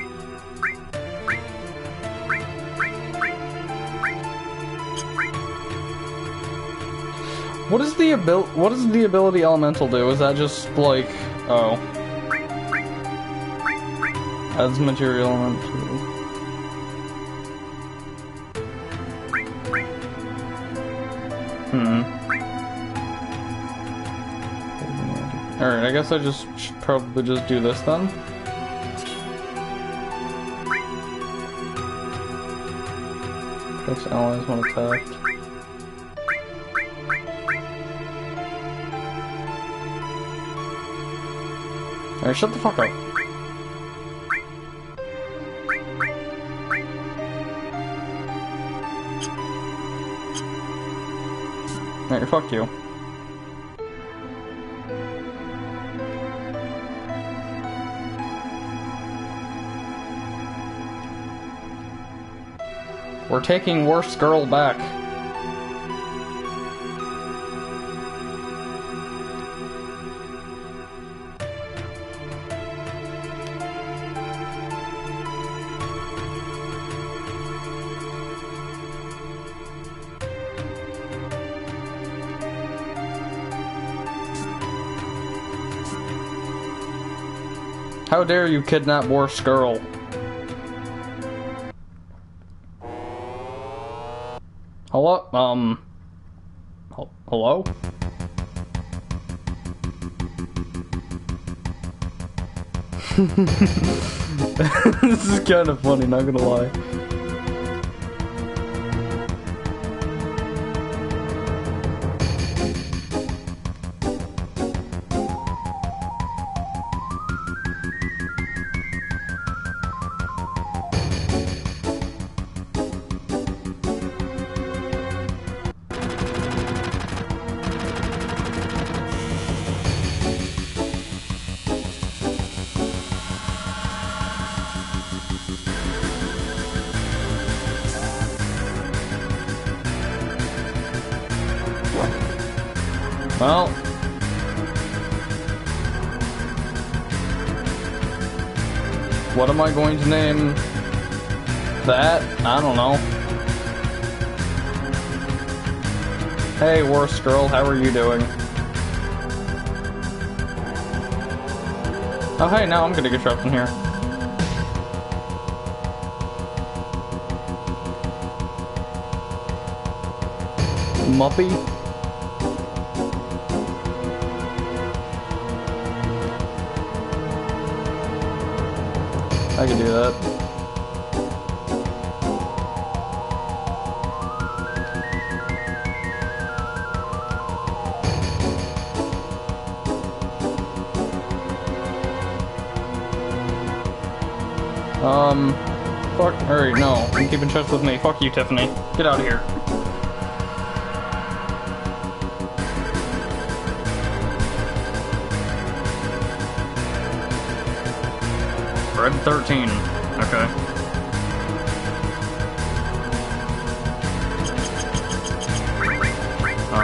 B: What is the abil- what does the ability elemental do? Is that just like, oh. Adds material element to... Hmm. Alright, I guess I just should probably just do this then. Protects allies when attacked. Alright, shut the fuck up. Alright, fuck you. We're taking Worst Girl back. How dare you kidnap Worst Girl? Hello? Um... Hello? This is kind of funny, not gonna lie. Well. What am I going to name that? I don't know. Hey, worst girl, how are you doing? Oh, hey, now I'm gonna get trapped in here. Muppy? I can do that. Um, fuck, alright, no, I'm keeping touch with me. Fuck you, Tiffany. Get out of here. Red thirteen, okay. Oh.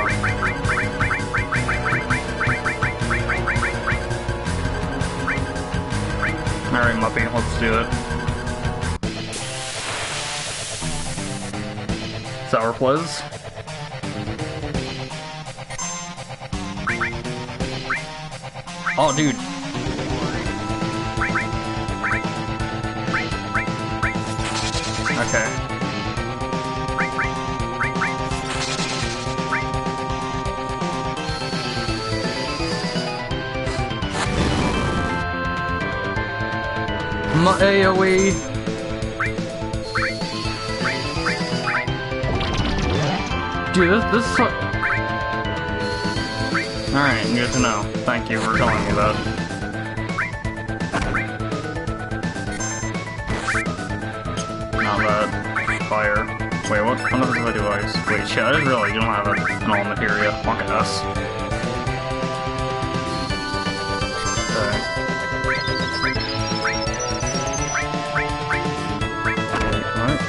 B: Alright, Muppy, let's do it. Sour Pleas. Oh, dude. Okay. My AoE. Dude, this this is so... Alright, good to know. Thank you for telling me that. Not bad. Fire. Wait, what? What if I do ice? Wait, shit, I just realized you don't have an all materia. Fuck us. Okay. Alright.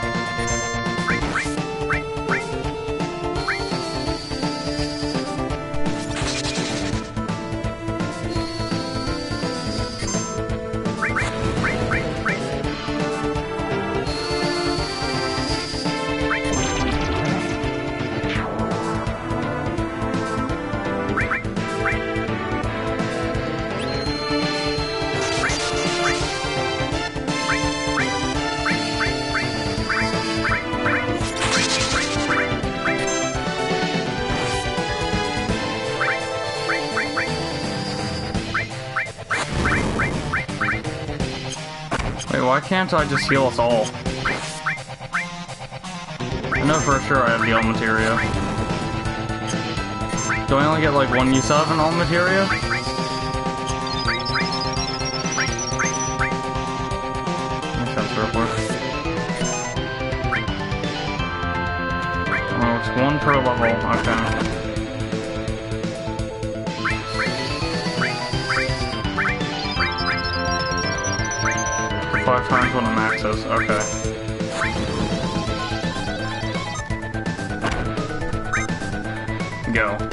B: Wait, why can't I just heal us all? I know for sure I have the all materia. Do I only get like one use out of an all materia? Makes sense real quick. Oh, it's one per level, okay. Five times when it maxes, okay. Go.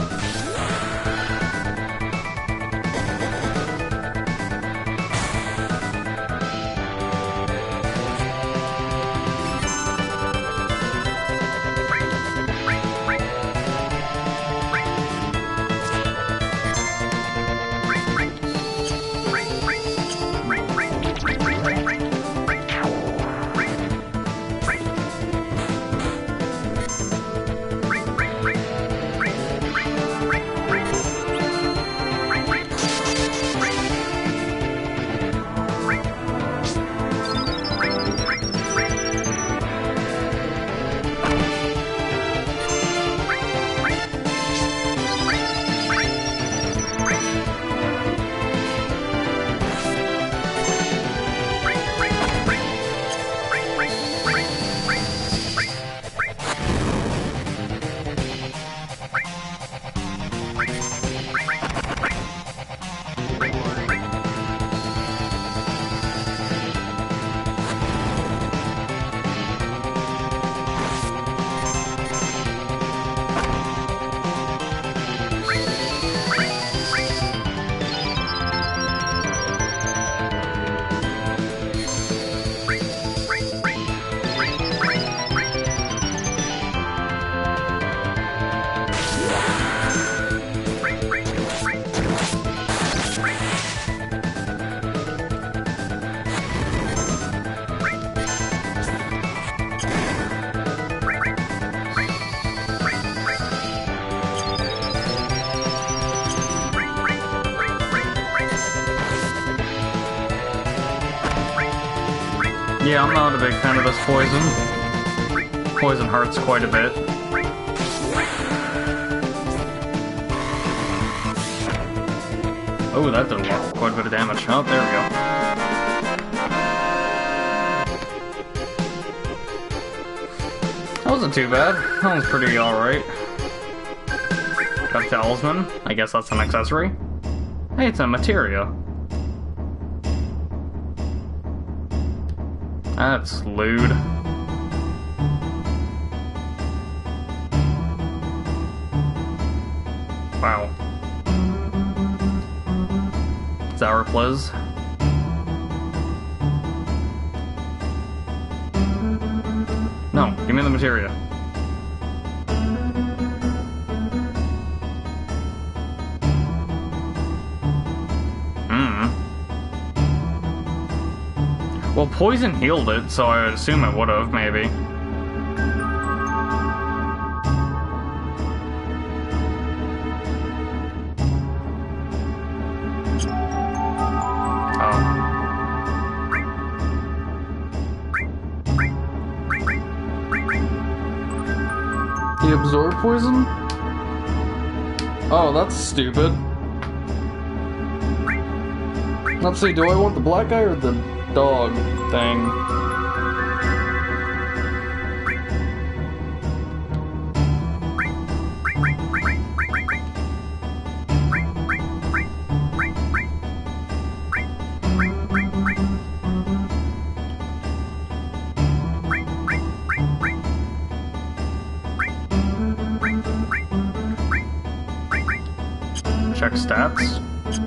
A: Yeah, I'm not a big fan of this poison. Poison hurts quite a bit. Oh, that did quite a bit of damage. Oh, there we go. That wasn't too bad. That was pretty alright. Got a talisman. I guess that's an accessory. Hey, it's a materia. That's lewd. Wow. Sour Pliz. No, give me the materia. Hmm. Well, poison healed it, so I would assume it would have, maybe.
B: He absorbed poison? Oh, that's stupid. Let's see, do I want the black guy or the dog thing?
A: Check stats.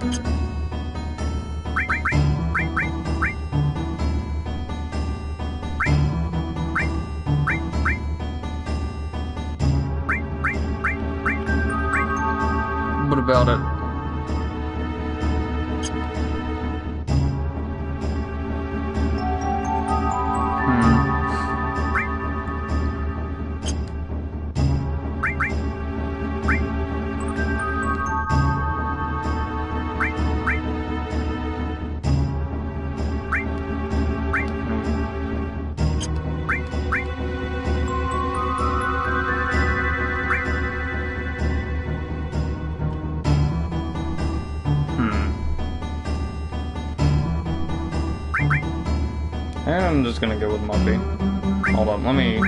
B: What about it? And I'm just gonna go with Muppy. Hold on, let me...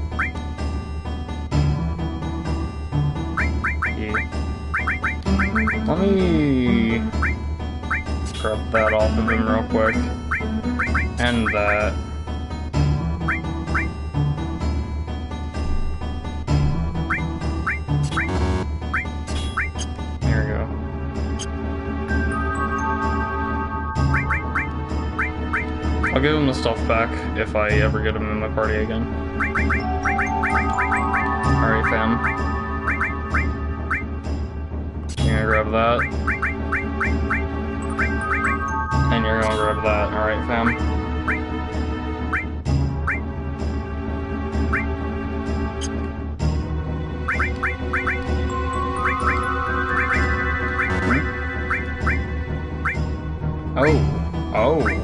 B: Yeah. Let me... Scrub that off of him real quick. And that. There we go. I'll give him the stuff back if I ever get him in my party again. Alright, fam. You're gonna grab that. And you're gonna grab that. Alright, fam. Oh. Oh.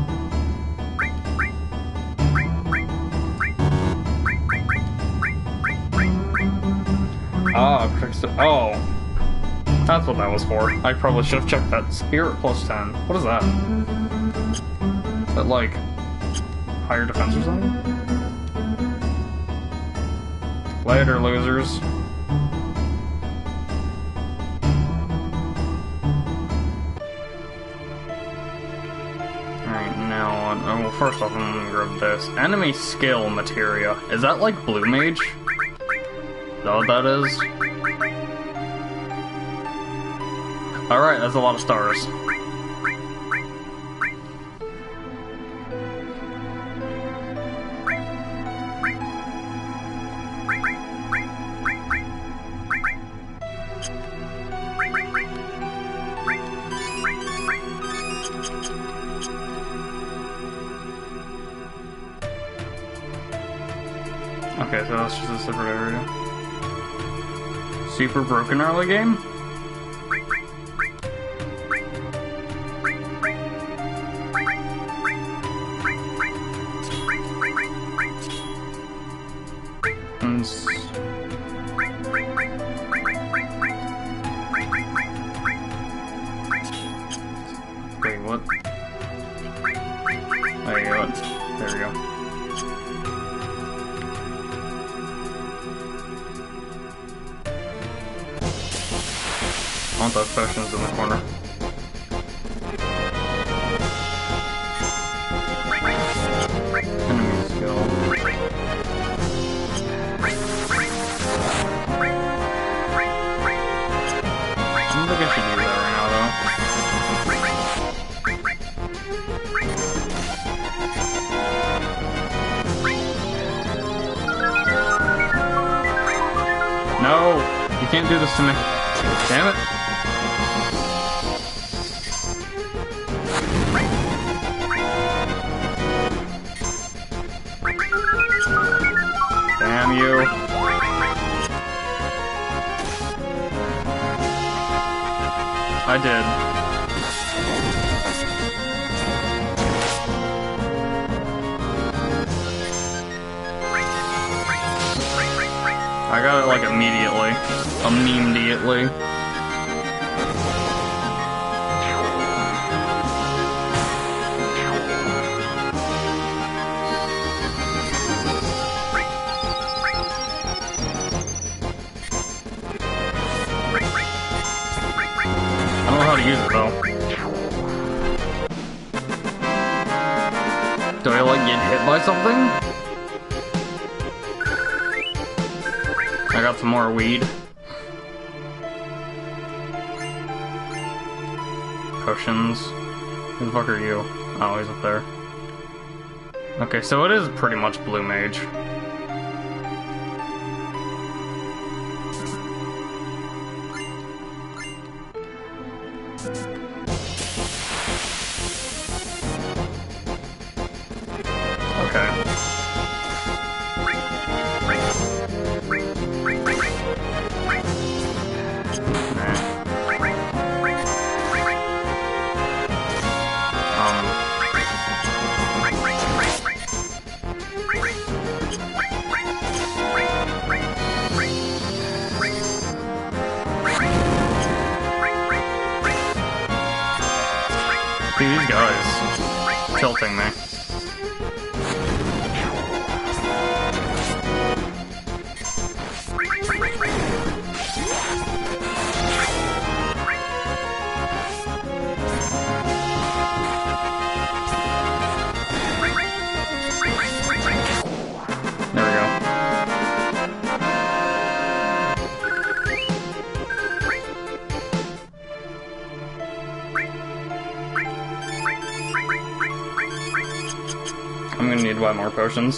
B: Ah, oh. That's what that was for. I probably should have checked that. Spirit plus ten. What is that? Is that like higher defense or something? Later, losers. Alright, now, uh, well, first off, I'm gonna grab this. Enemy skill materia. Is that like Blue Mage? Is that what that is? Alright, that's a lot of stars. Okay, so that's just a separate area. Super broken early game?
A: want those potions in the corner. Enemy skill. I don't think I should do that right now, though. No! You can't do this to me. Damn it. Damn you. I did. I got it like immediately. Immediately. I don't know how to use it though. Do I like get hit by something? I got some more weed. Potions. Who the fuck are you? Oh, he's up there. Okay, so it is pretty much Blue Mage. Okay. See these guys tilting me. There we go. I'm gonna need to buy more potions.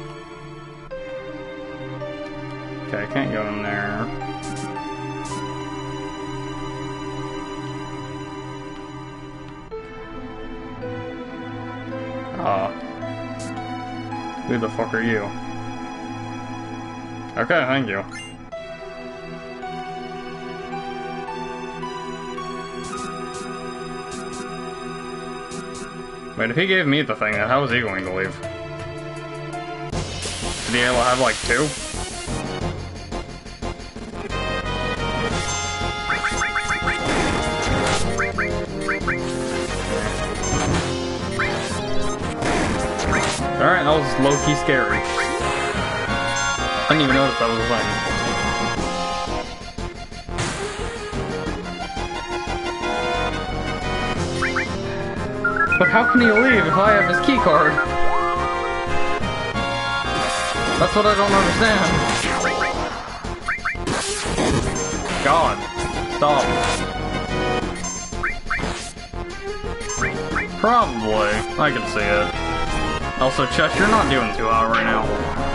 A: Okay, I can't go in there. Ah. Who the fuck are you? Okay, thank you. Wait, if he gave me the thing, then how was he going to leave? Did he have like two? Alright, that was low-key scary. I didn't even notice that was a thing. But how can he leave if I have his key card? That's what I don't understand. God. Stop. Probably. I can see it. Also, Chess, you're not doing too hot right now.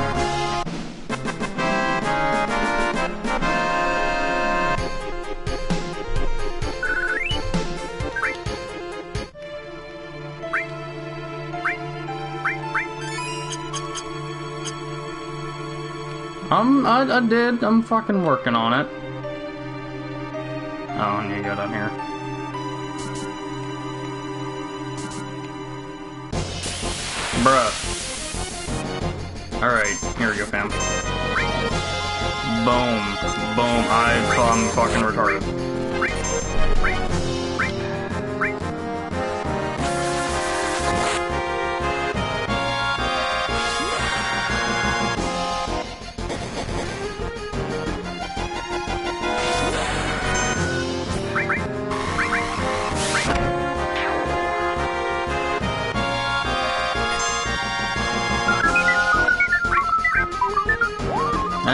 A: Um, I, I did. I'm fucking working on it. Oh, I need to go down here. Bruh. Alright, here we go, fam. Boom. Boom. I, I'm fucking retarded.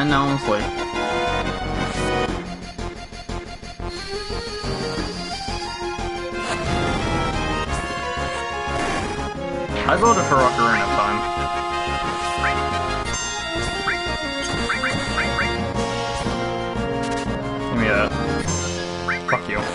A: And now I'm asleep. I voted for Ocarina of Time. Give me that. Fuck you.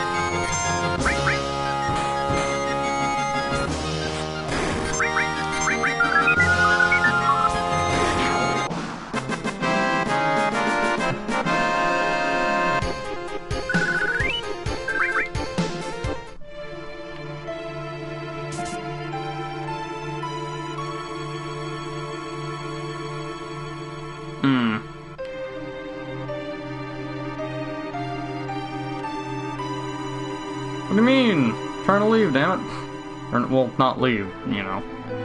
A: Hmm. What do you mean? Trying to leave, damn it. Or, well, not leave, you know.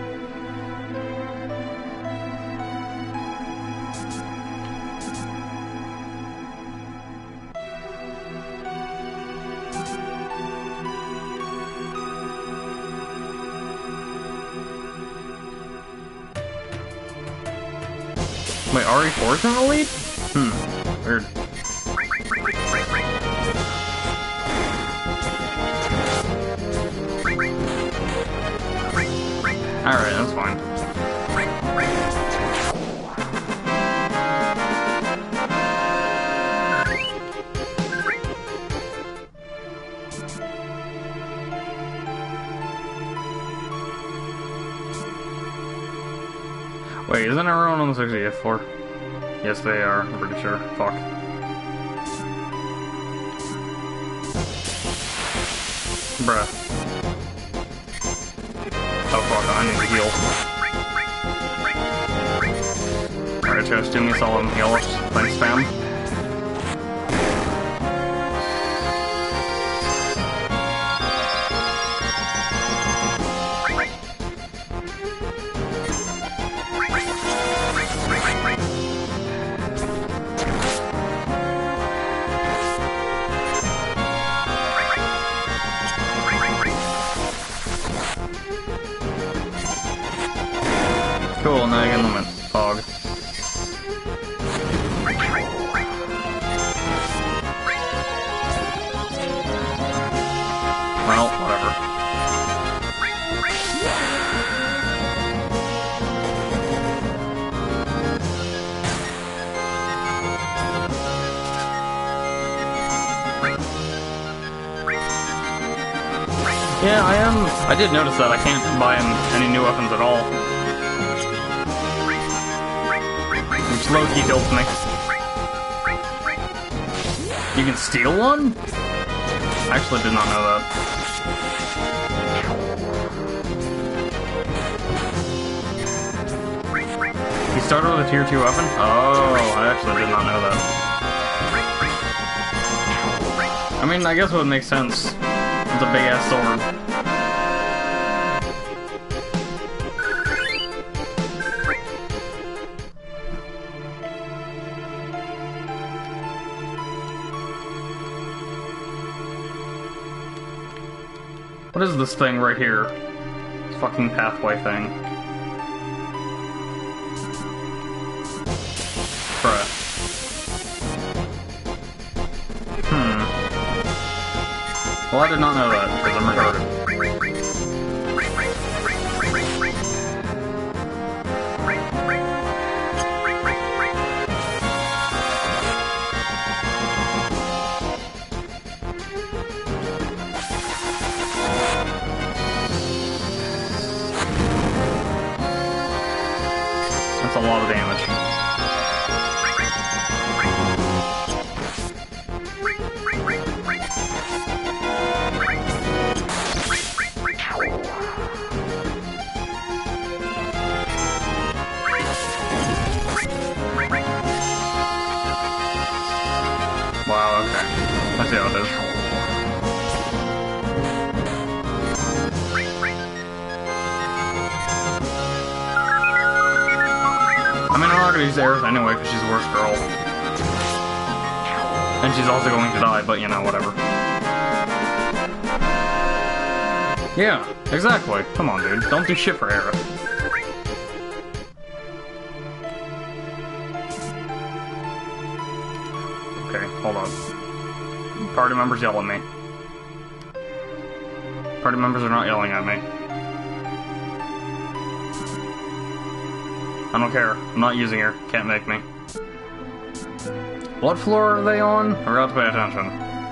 A: Wait, R E four's in the lead? Hmm. Weird. Alright, that's fine. Wait, isn't everyone on the sixty-eighth floor? Yes, they are. I'm pretty sure. Fuck. Bruh. Oh fuck, I need to heal. Alright, just do me a solid and heal us. Thanks, fam. Cool, now I get the fog. Well, whatever. Yeah, I am. I did notice that I can't buy him any new weapons at all. Which low-key kills me. You can steal one? I actually did not know that. He started with a tier two weapon? Oh, I actually did not know that. I mean, I guess it would make sense. It's a big-ass sword. What is this thing right here? This fucking pathway thing. Bruh. Hmm. Well, I did not know that, because I'm retarded. That's a lot of damage. Wow, okay. I see how it is. I mean, I'm not gonna use Aerith anyway, because she's the worst girl. And she's also going to die, but you know, whatever. Yeah, exactly. Come on, dude. Don't do shit for Aerith. Okay, hold on. Party members yell at me. Party members are not yelling at me. I don't care. I'm not using her. Can't make me. What floor are they on? I forgot to pay attention.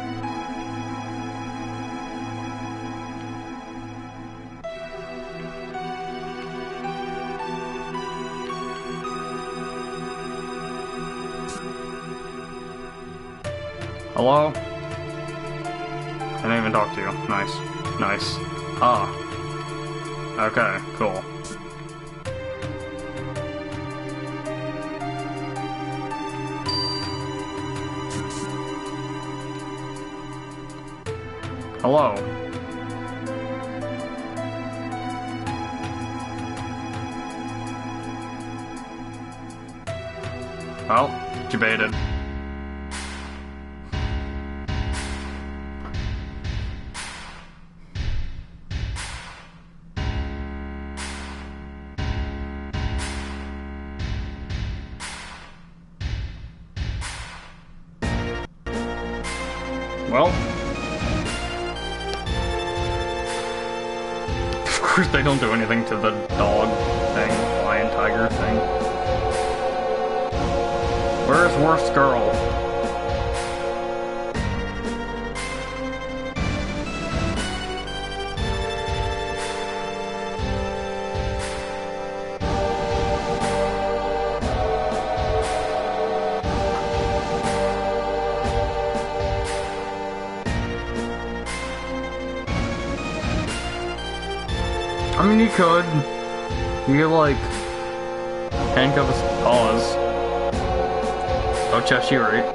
A: Hello? I didn't even talk to you. Nice. Nice. Ah. Okay, cool. Hello. Well, debated. Well, of course they don't do anything to the dog thing, lion tiger thing. Where's worst girl? I mean, you could. You could, like, handcuff his paws. Oh, Cheshire.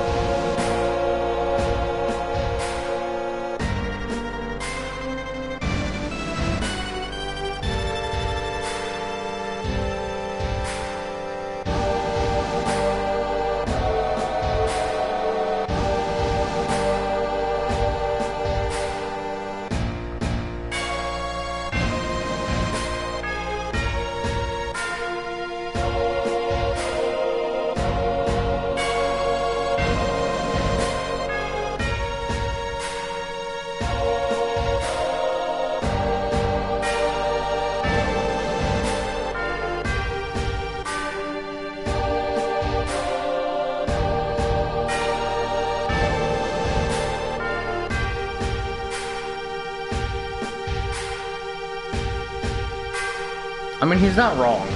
A: I mean, he's not wrong.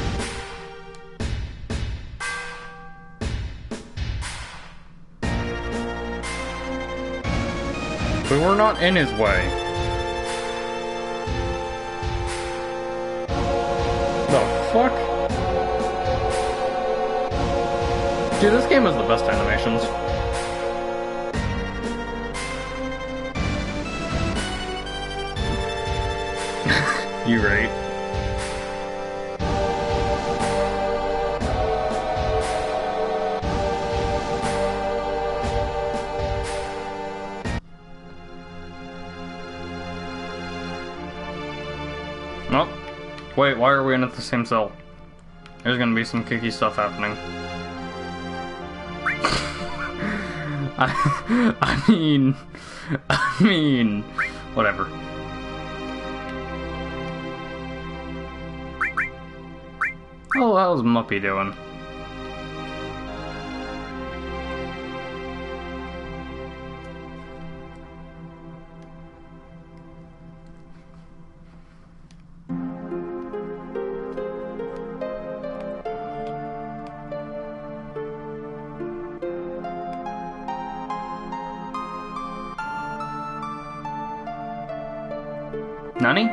A: But we're not in his way. The fuck? Dude, this game has the best animations. You right. Nope. Wait, why are we in at the same cell? There's gonna be some kicky stuff happening. I, I mean... I mean... Whatever. Oh, how's Muppy doing? Nani?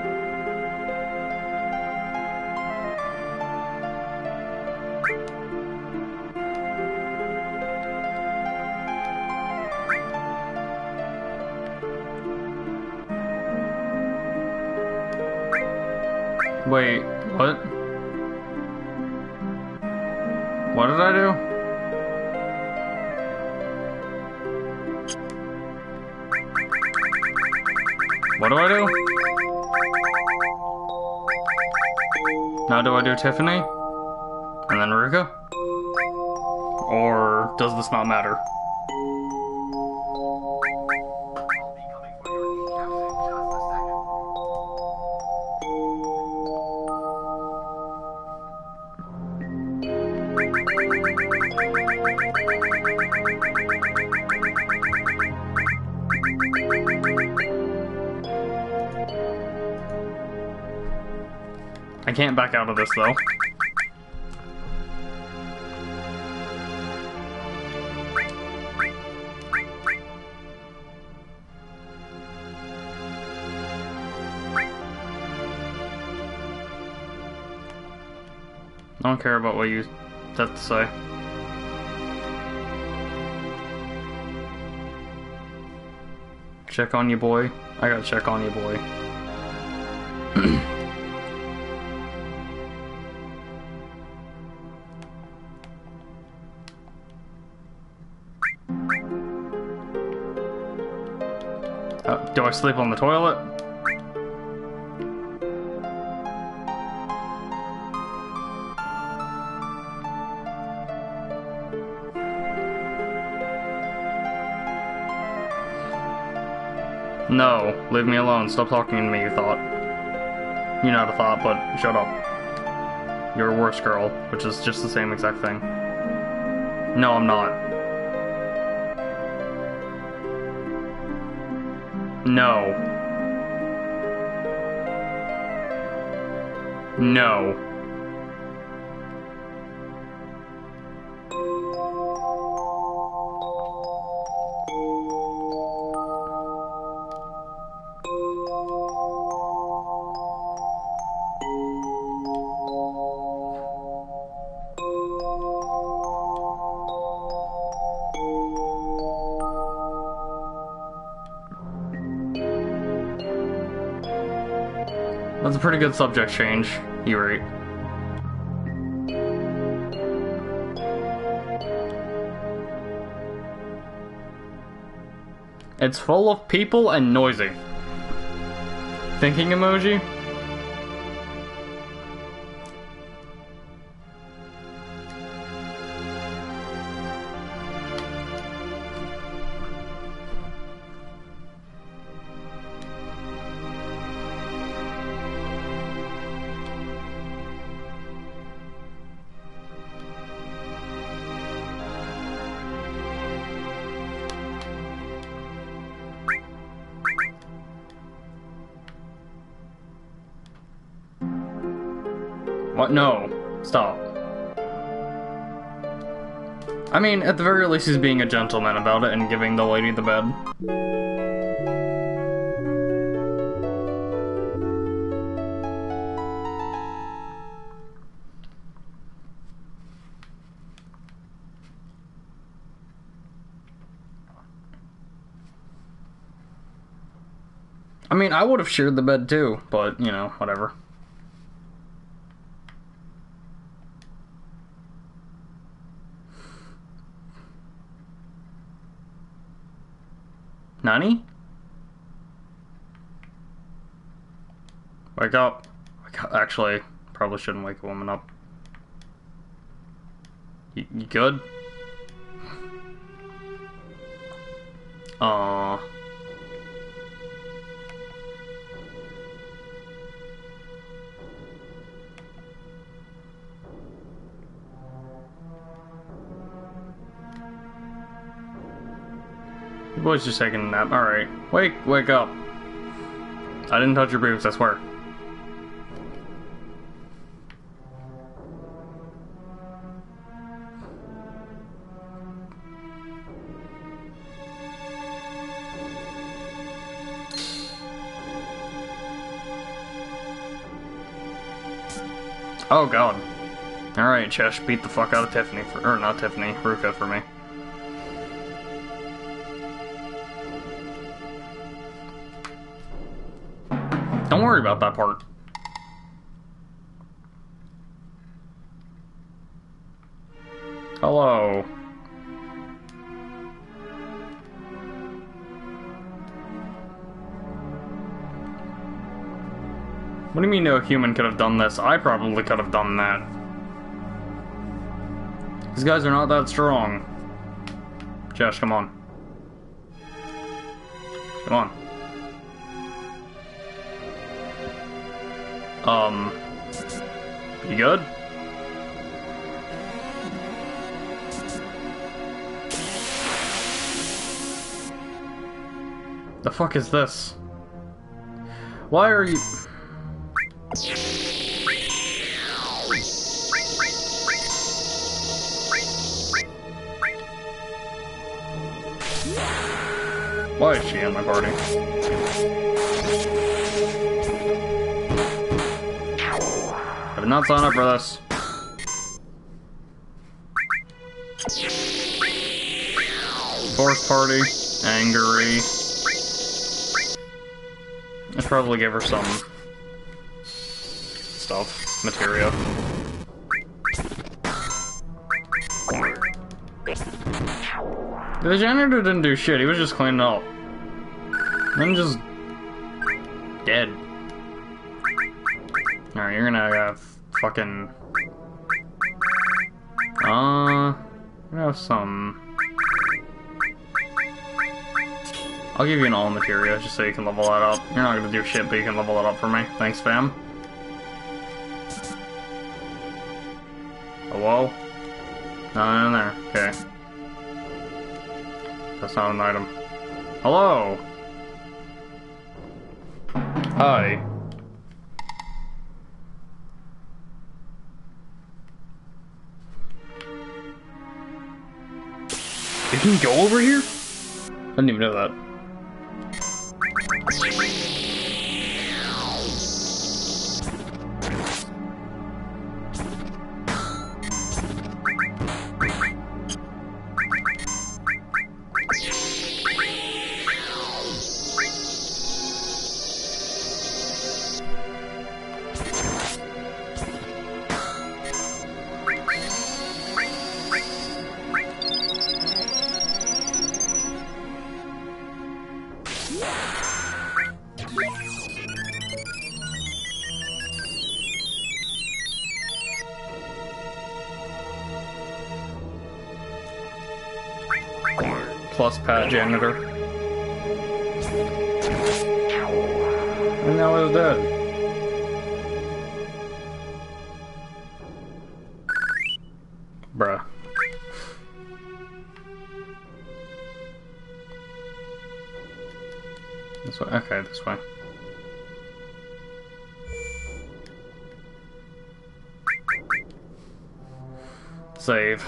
A: Wait, what? What did I do? What do I do? Now do I do Tiffany? And then Ruka? Or does this not matter? I can't back out of this, though. I don't care about what you have to say. Check on you, boy. I gotta check on you, boy. uh, do I sleep on the toilet? No, leave me alone. Stop talking to me, you thought. You're not a thought, but shut up. You're a worse girl, which is just the same exact thing. No, I'm not. No. No. That's a pretty good subject change. You're right. It's full of people and noisy. Thinking emoji? What? No. Stop. I mean, at the very least he's being a gentleman about it and giving the lady the bed. I mean, I would have shared the bed too, but, you know, whatever. Nani? Wake up. Wake up. Actually, probably shouldn't wake a woman up. You, you good? Aww. Your boy's just taking a nap. Alright. Wake, wake up. I didn't touch your boobs, I swear. Oh god. Alright, Chesh, beat the fuck out of Tiffany for- or not Tiffany, Ruka for me. Don't worry about that part. Hello. What do you mean no human could have done this? I probably could have done that. These guys are not that strong. Josh, come on. Come on. Um, you good? The fuck is this? Why are you... Why is she in my party? I did not sign up for this. Fourth party. Angry. I'd probably give her some stuff. Materia. The janitor didn't do shit, he was just cleaning up. I'm just dead. Alright, you're gonna have fucking uh I'm gonna have some. I'll give you an all materia just so you can level that up. You're not gonna do shit, but you can level that up for me. Thanks, fam. Hello? Nothing in there. Okay. That's not an item. Hello! Hi. You can go over here? I didn't even know that. Plus Pat Janitor. And now he's dead. Bruh. This way? Okay, this way. Save.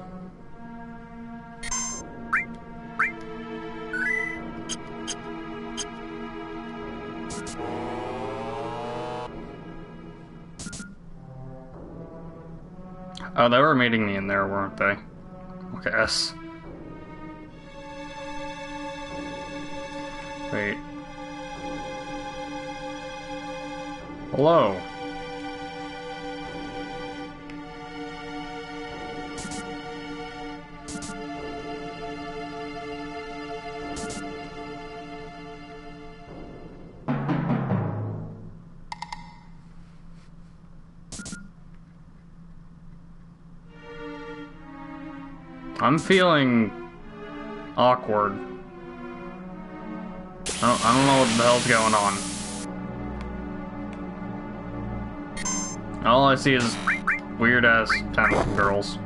A: Oh, they were meeting me in there, weren't they? Okay, S. Wait. Hello. I'm feeling awkward. I don't, I don't know what the hell's going on. All I see is weird ass tentacle girls.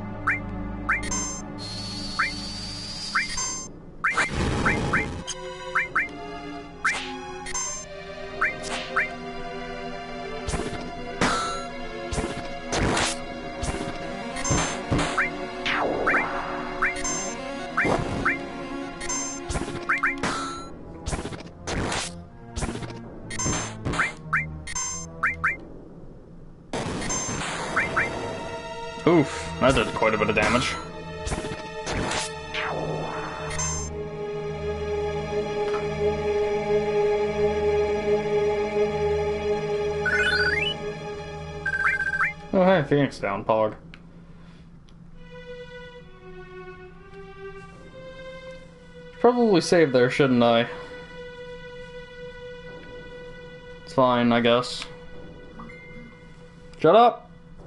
A: Oof, that did quite a bit of damage. Oh hey, Phoenix down, Pog. Probably save there, shouldn't I? It's fine, I guess. Shut up!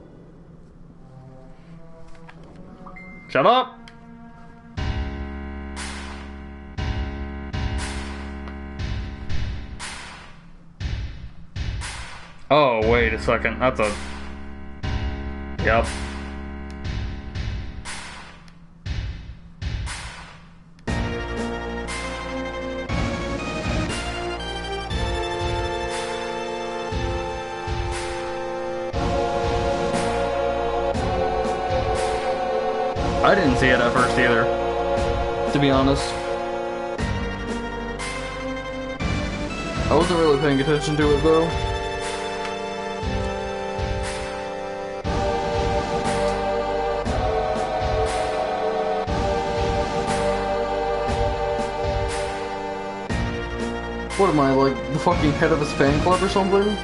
A: Shut up! Oh, wait a second. That's a... Yep. I didn't see it at first either, to be honest.
B: I wasn't really paying attention to it though. What am I, like, the fucking head of his fan club or something?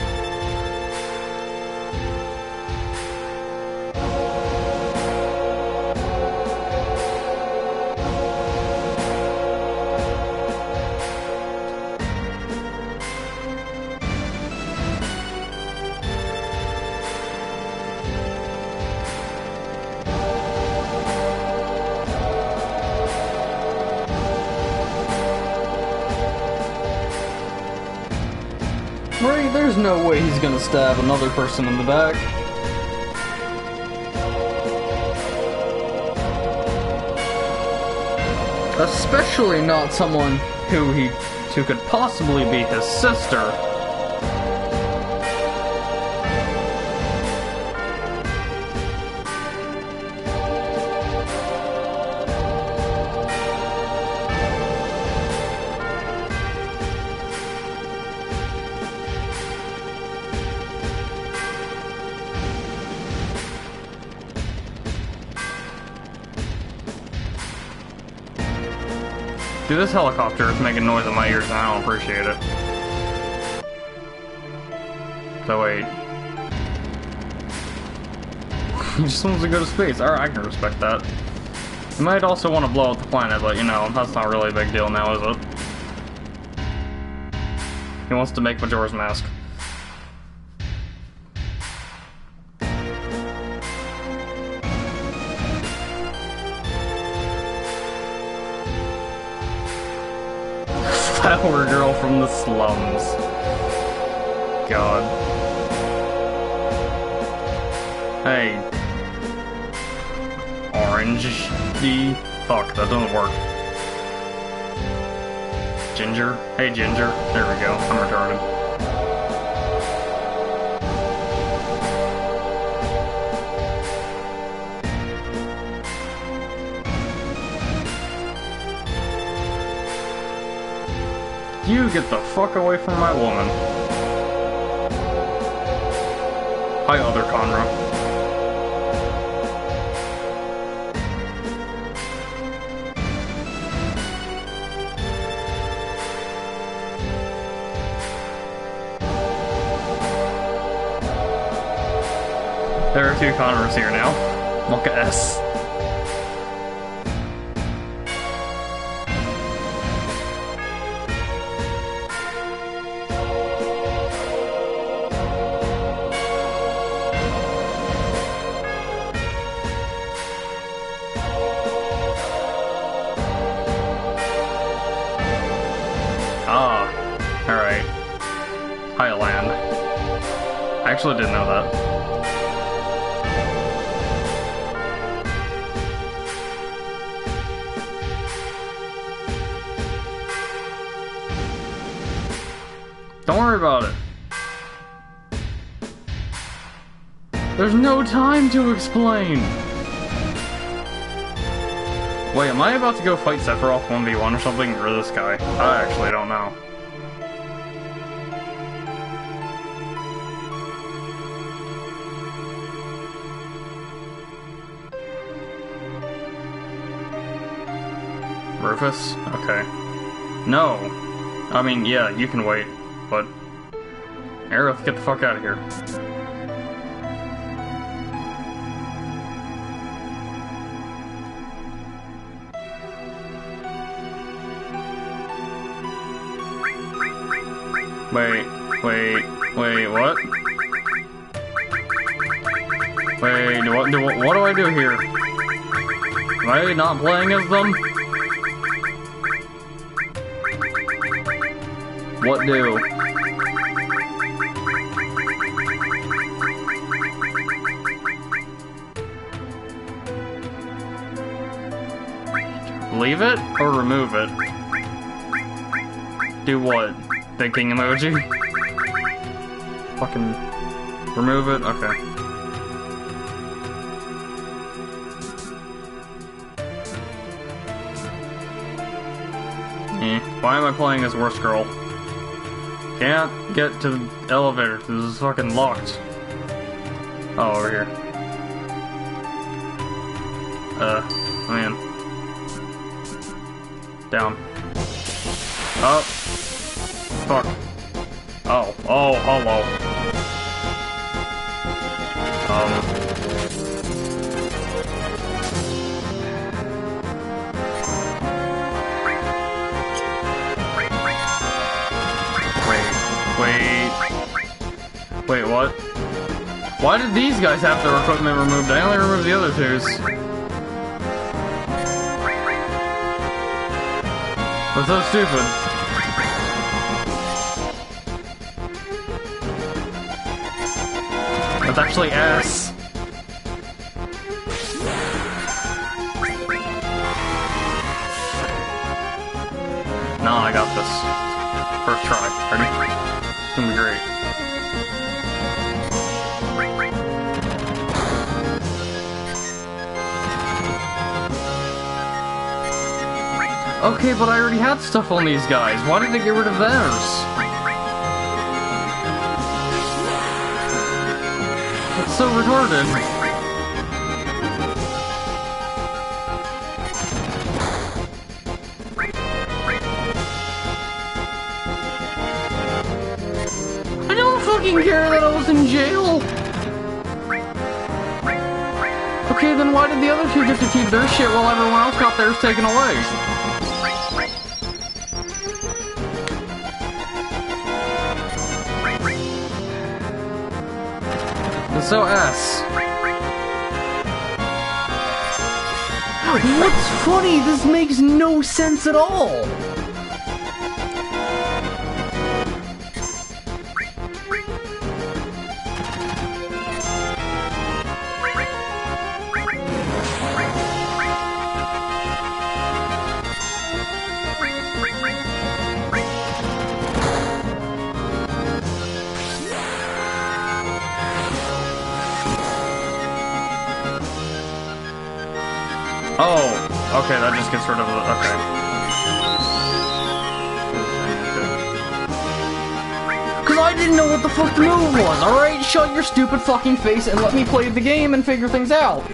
B: Right, there's no way he's gonna stab another person in the back. Especially not someone who he who could possibly be his sister. Dude, this helicopter is making noise in my ears and I don't appreciate it. So wait. He just wants to go to space. Alright, I can respect that. He might also want to blow up the planet, but you know, that's not really a big deal now, is it? He wants to make Majora's Mask. Flower girl from the slums. God. Hey. Orange. D. Fuck, that doesn't work. Ginger. Hey, Ginger. There we go. I'm retarded. You get the fuck away from my woman. Hi, other Conra. There are two Conras here now. Mocha S. Ah, alright. Highland. I actually didn't know that. Don't worry about it. There's no time to explain! Wait, am I about to go fight Sephiroth one v one or something, or this guy? I actually don't know. Rufus? Okay. No! I mean, yeah, you can wait, but... Aerith, get the fuck out of here. Wait, wait, wait, what? Wait, what do, what do I do here? Am I not playing as them? What do? Leave it or remove it? Do what? Thinking emoji? Fucking remove it? Okay. Eh, why am I playing as Worst Girl?
A: Can't get to the elevator. This is fucking locked. Oh, over here. Uh, man. Down. Up. Fuck. Oh, oh, hello. Um. Wait. Wait, what? Why did these guys have their equipment removed? I only removed the other two's. That's so stupid. That's actually ass. Nah, I got this. First try. Ready? It's gonna be great. Okay, but I already had stuff on these guys. Why did they get rid of theirs? That's so retarded. I don't fucking care that I was in jail. Okay, then why did the other two get to keep their shit while everyone else got theirs taken away? It's so ass. What's funny? This makes no sense at all. Oh, okay, that just gets rid of the... okay. Cause I didn't know what the fuck the move was, alright? Shut your stupid fucking face and let me play the game and figure things out.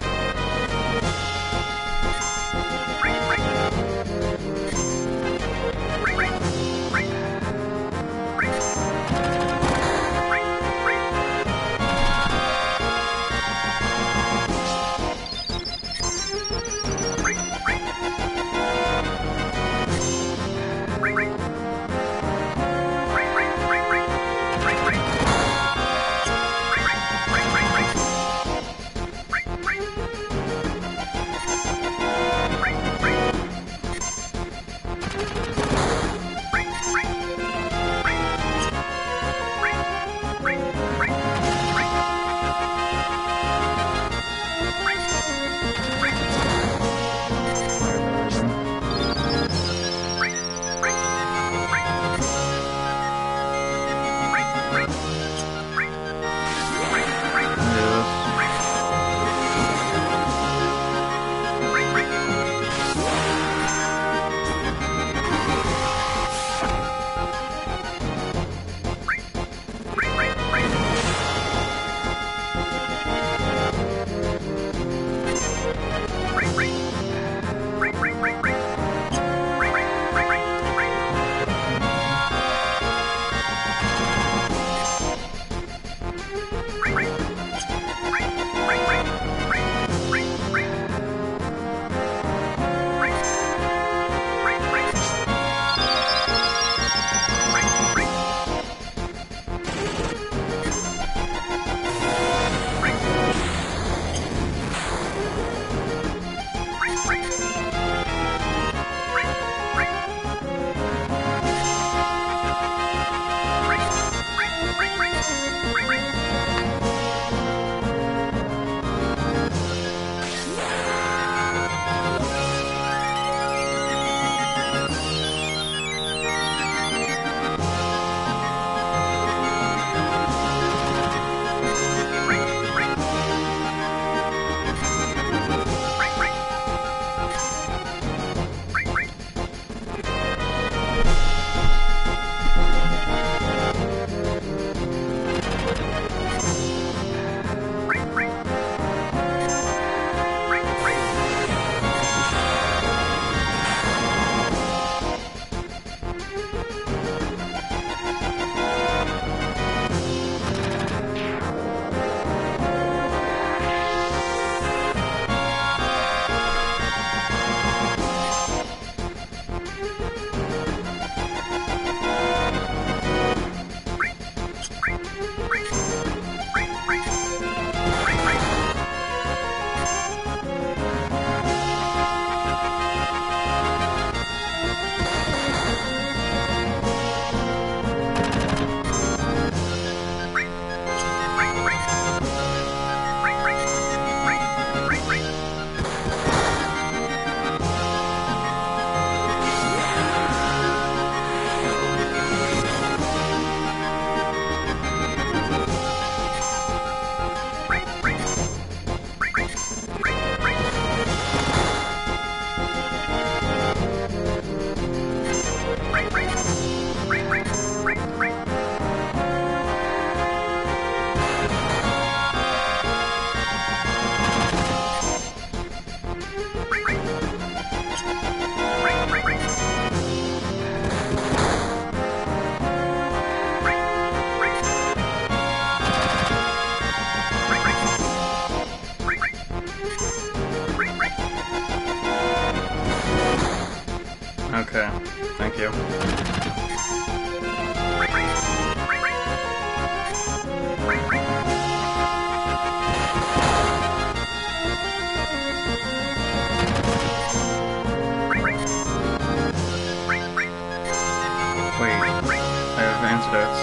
A: Okay, thank you. Wait, I have antidotes.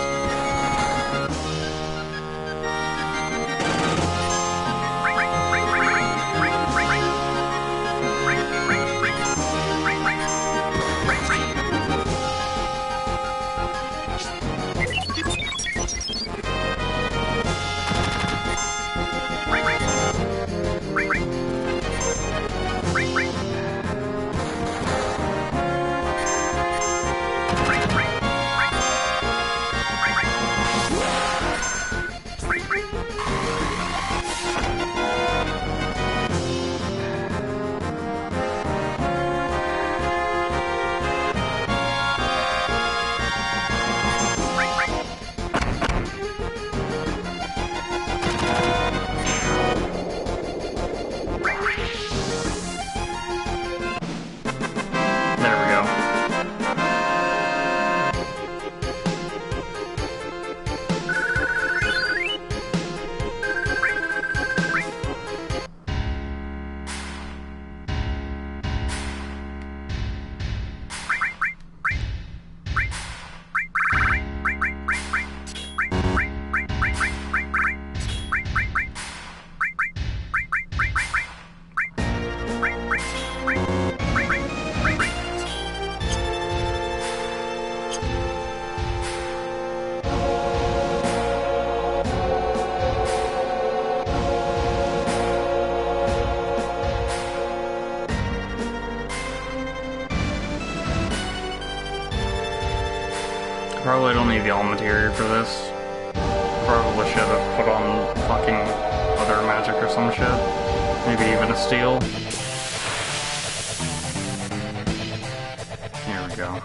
A: Probably don't need the all material for this. Probably should have put on fucking other magic or some shit. Maybe even a steel. Here we go.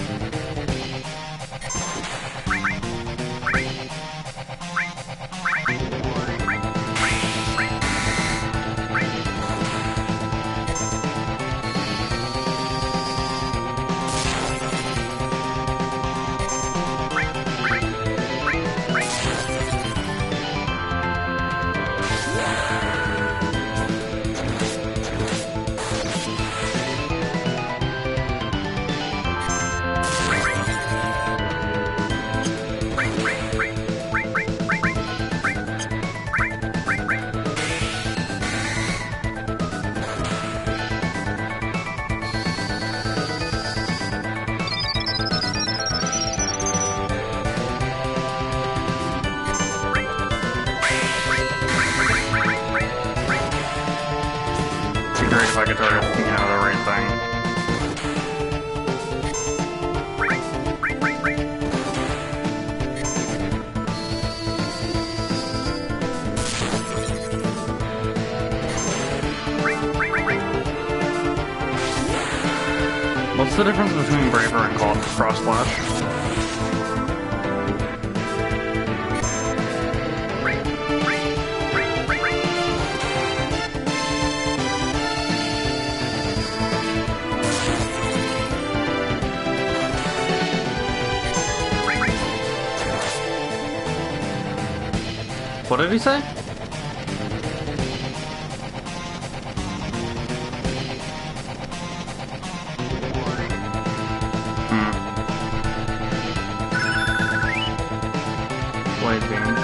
A: Great if I could target, you know, the right thing. What's the difference between Braver and Cross Slash? What did he say? Hmm. Blade beam.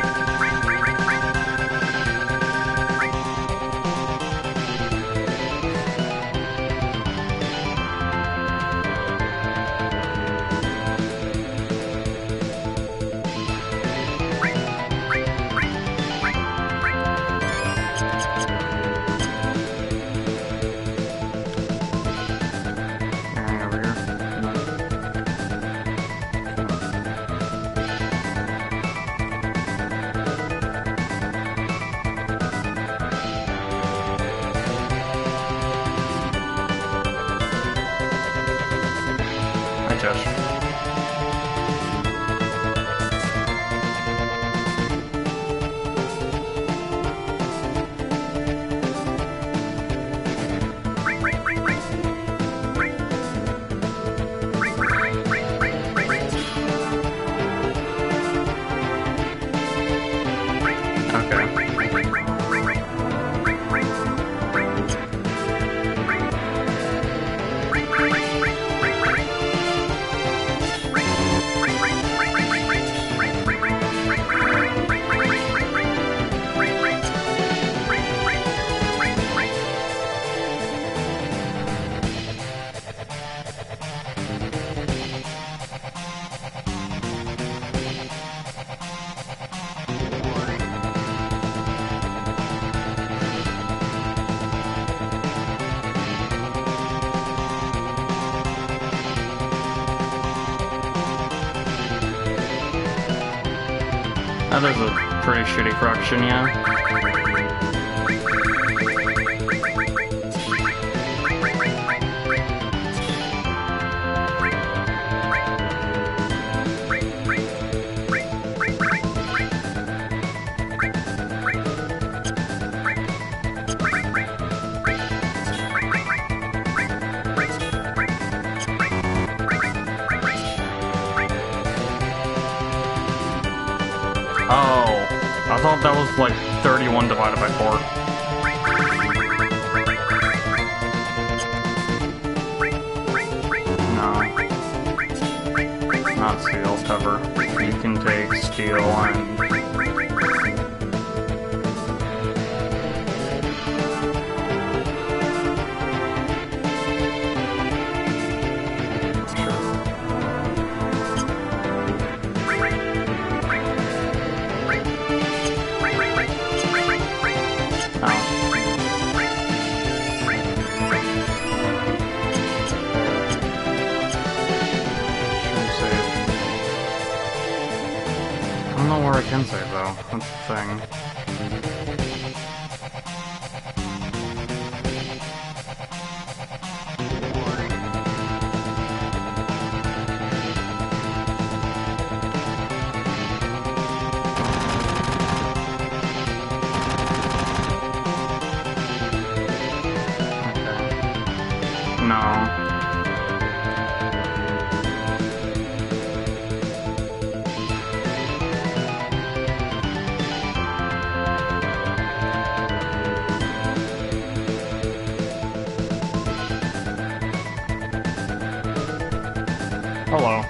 A: Josh. That is a pretty shitty correction, yeah. Oh, I thought that was like thirty-one divided by four. No. Not steel cover. You can take steel and... I don't know where I can save though, that's the thing. Okay. No. Hello.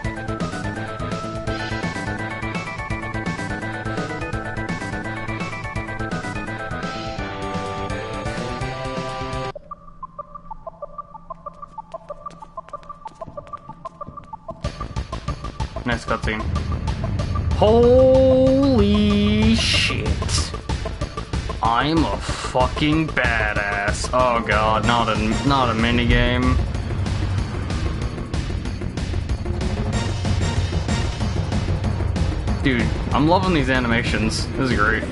A: Nice cutscene. Holy shit. I'm a fucking badass. Oh god, not a not a minigame. Dude, I'm loving these animations. This is great.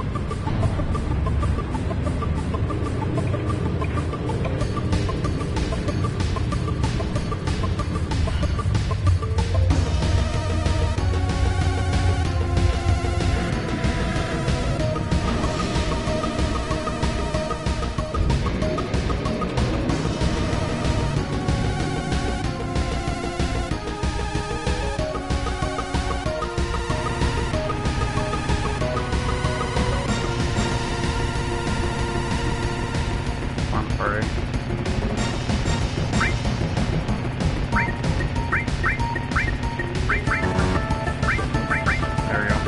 A: Sorry. There we go.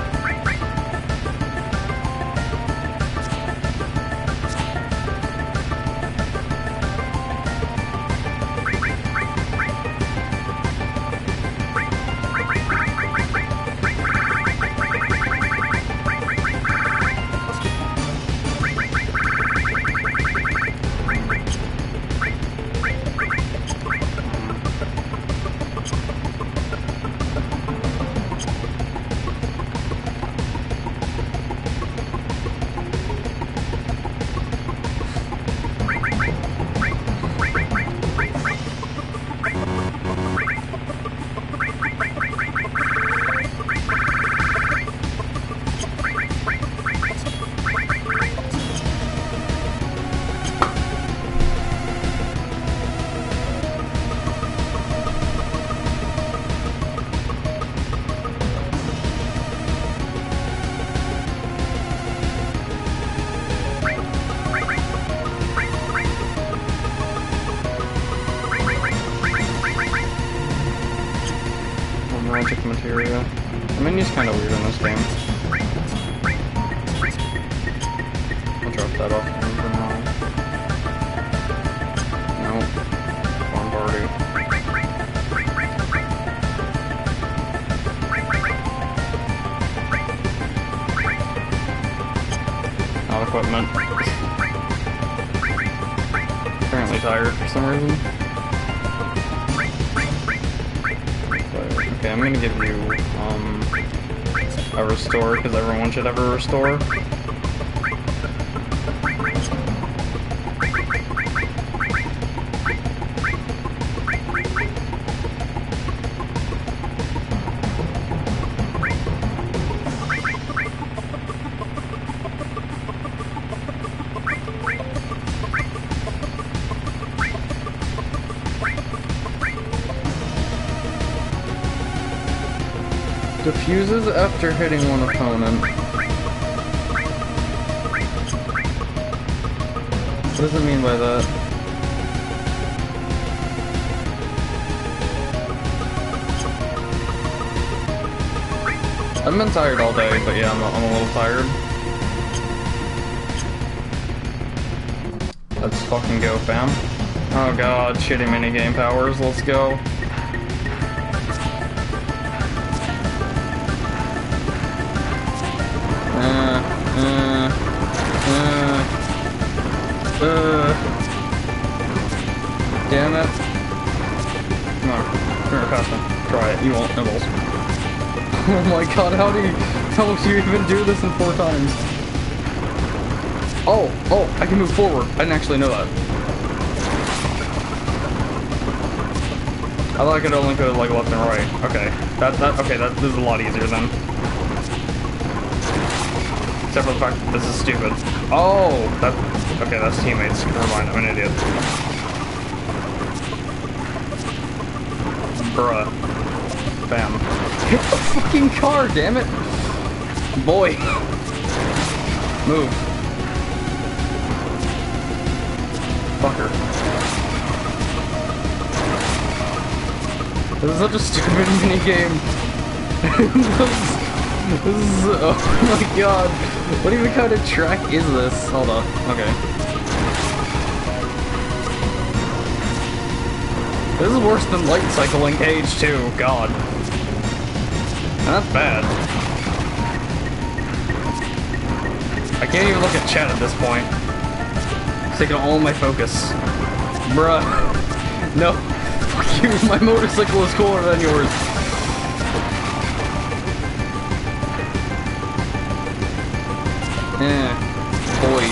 A: Magic materia. The menu's kind of weird in this game. I'll drop that off for now. Nope. Bombardi. Not equipment. Apparently tired for some reason. Okay, I'm gonna give you, um,
B: a restore, because everyone should have a restore. Diffuses after hitting one opponent. What does it mean by that? I've been tired all day, but yeah, I'm a, I'm a little tired. Let's fucking go, fam. Oh god, shitty minigame powers, let's go. Uh, uh, uh, uh. Damn it. No, here, pass me. Try it. You won't, nibbles. Oh my god, how do you, how do you even do this in four times? Oh, oh, I can move forward. I didn't actually know that. I thought I could only go like left and right. Okay, that, that, okay, that, this is a lot easier then. Except for the fact that this is stupid. Oh, that, okay, that's teammates. Never mind, I'm an idiot. Bruh. Bam. Hit the fucking car, damn it! Boy. Move. Fucker. This is such a stupid minigame. This is, oh my god. What even kind of track is this? Hold on. Okay. This is worse than light cycling Cage too. God. That's bad. I can't even look at chat at this point. It's taking all my focus. Bruh. No. Fuck you. My motorcycle is cooler than yours. Eh, boy.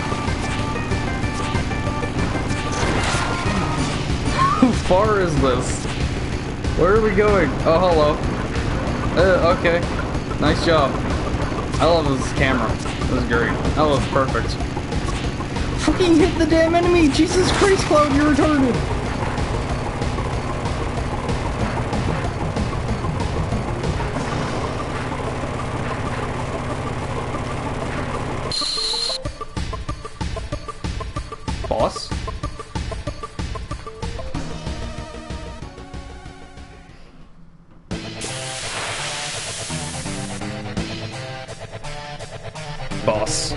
B: How far is this? Where are we going? Oh, hello. Uh, okay. Nice job. I love this camera. This is great. That was perfect. Fucking hit the damn enemy! Jesus Christ, Cloud, you're retarded! Boss? Boss.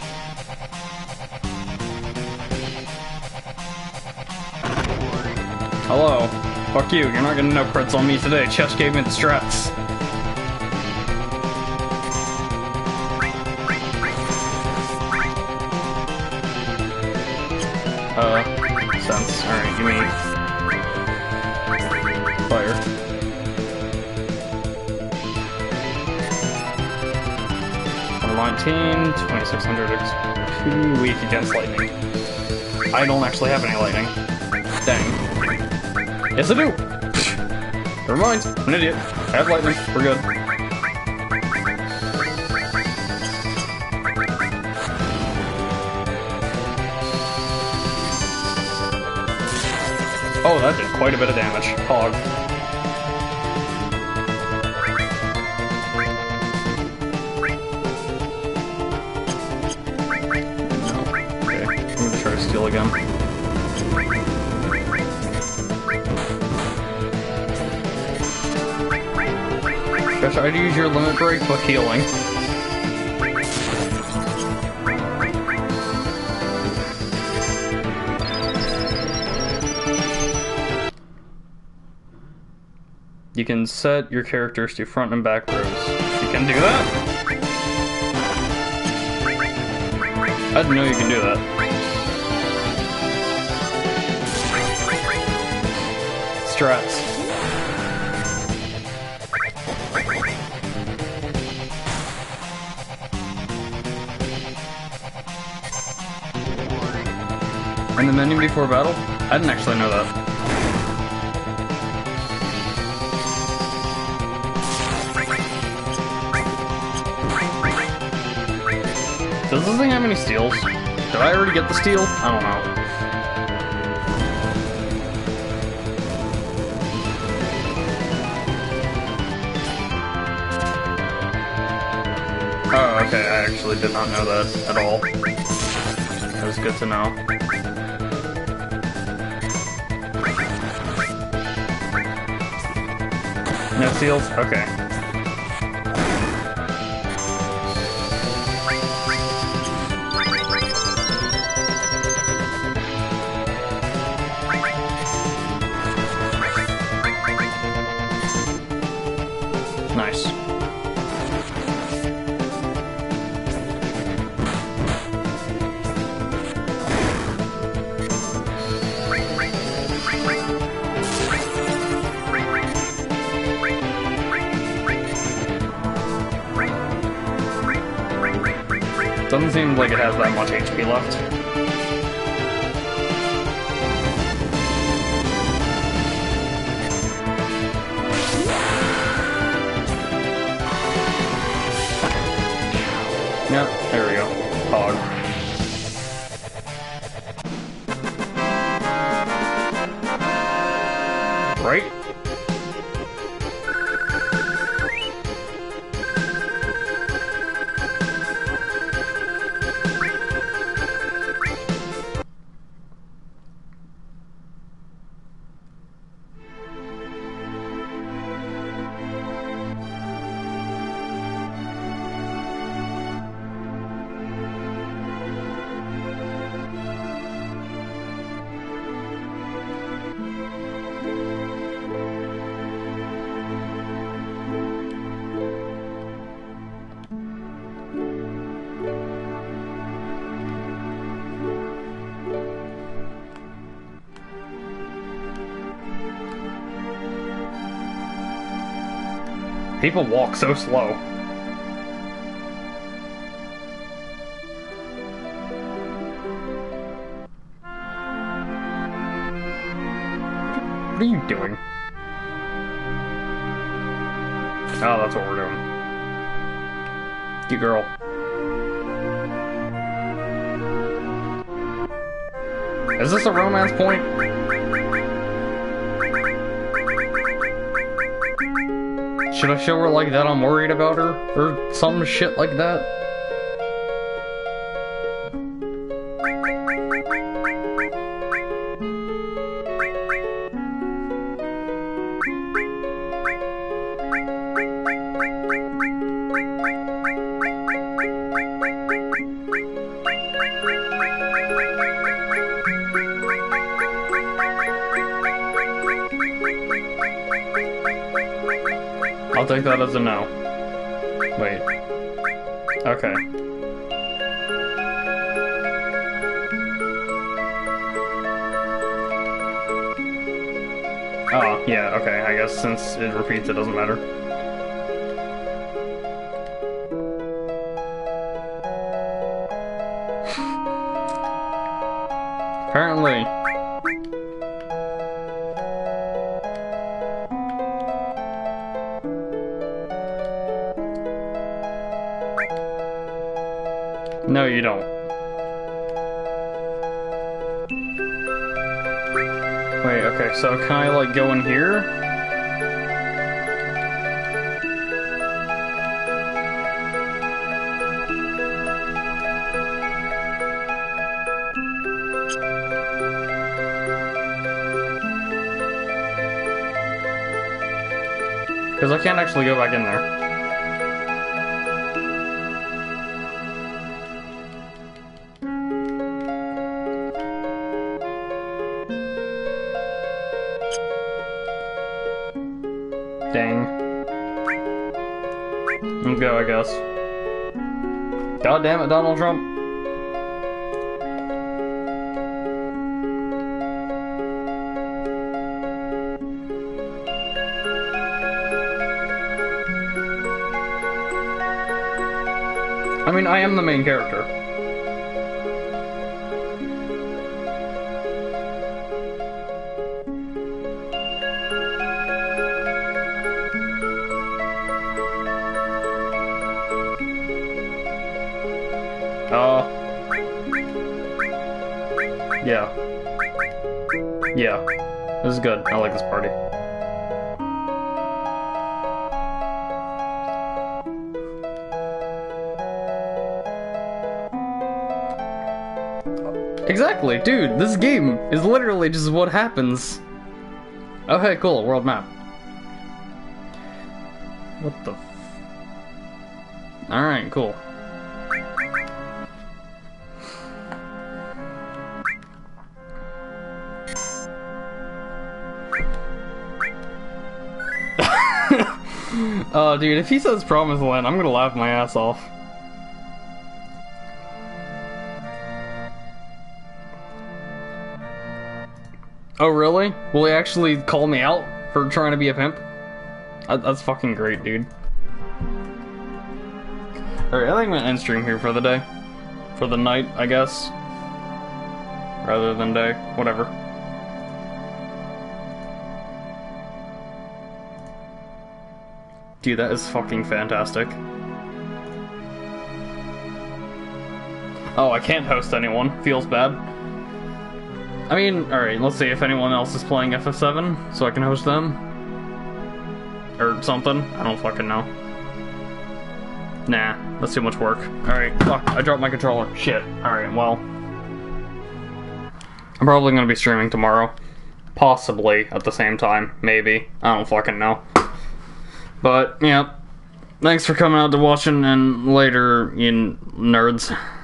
B: Hello. Fuck you, you're not gonna know crits on me today. Chest gave me the strats. Uh, sense. Alright, give me fire. nineteen, twenty-six hundred, too weak against lightning. I don't actually have any lightning. Dang. Yes, I do! Never mind, I'm an idiot. I have lightning, we're good. Oh, that did quite a bit of damage. Hog. Steal again. Gosh, I'd use your limit break, but healing. You can set your characters to front and back rows. You can do that? I didn't know you can do that. Strats.
A: In the menu before battle? I didn't actually know that. Does this thing have any steals? Did I already get the steal? I don't know. Oh, okay, I actually did not know that at all. That was good to know. No seals? Okay. Nice. Doesn't seem like it has that much H P left. Yep, there we go. Hog. Right? People walk so slow. What are you doing? Oh, that's what we're doing. You girl. Is this a romance point? Should I show her like that I'm worried about her? Or some shit like that? I'll take that as a no. Wait. Okay. Oh, yeah, okay. I guess since it repeats, it doesn't matter. Apparently. No, you don't. Wait, okay, so can I, like, go in here? Because I can't actually go back in there. Dang. Let's go, I guess. God damn it, Donald Trump. I mean, I am the main character. Yeah. Yeah. This is good. I like this party. Exactly, dude, this game is literally just what happens. Okay, cool, world map. What the f- Alright, cool. Oh, dude, if he says Promised Land, I'm gonna laugh my ass off. Oh, really? Will he actually call me out for trying to be a pimp? That's fucking great, dude. Alright, I think I'm gonna end stream here for the day. For the night, I guess. Rather than day. Whatever. Dude, that is fucking fantastic. Oh, I can't host anyone. Feels bad. I mean, alright, let's see if anyone else is playing F F seven, so I can host them. Or something. I don't fucking know. Nah, that's too much work. Alright, fuck, I dropped my controller. Shit. Alright, well. I'm probably gonna be streaming tomorrow. Possibly at the same time. Maybe. I don't fucking know. But, yeah. Thanks for coming out to watching, and later, you nerds.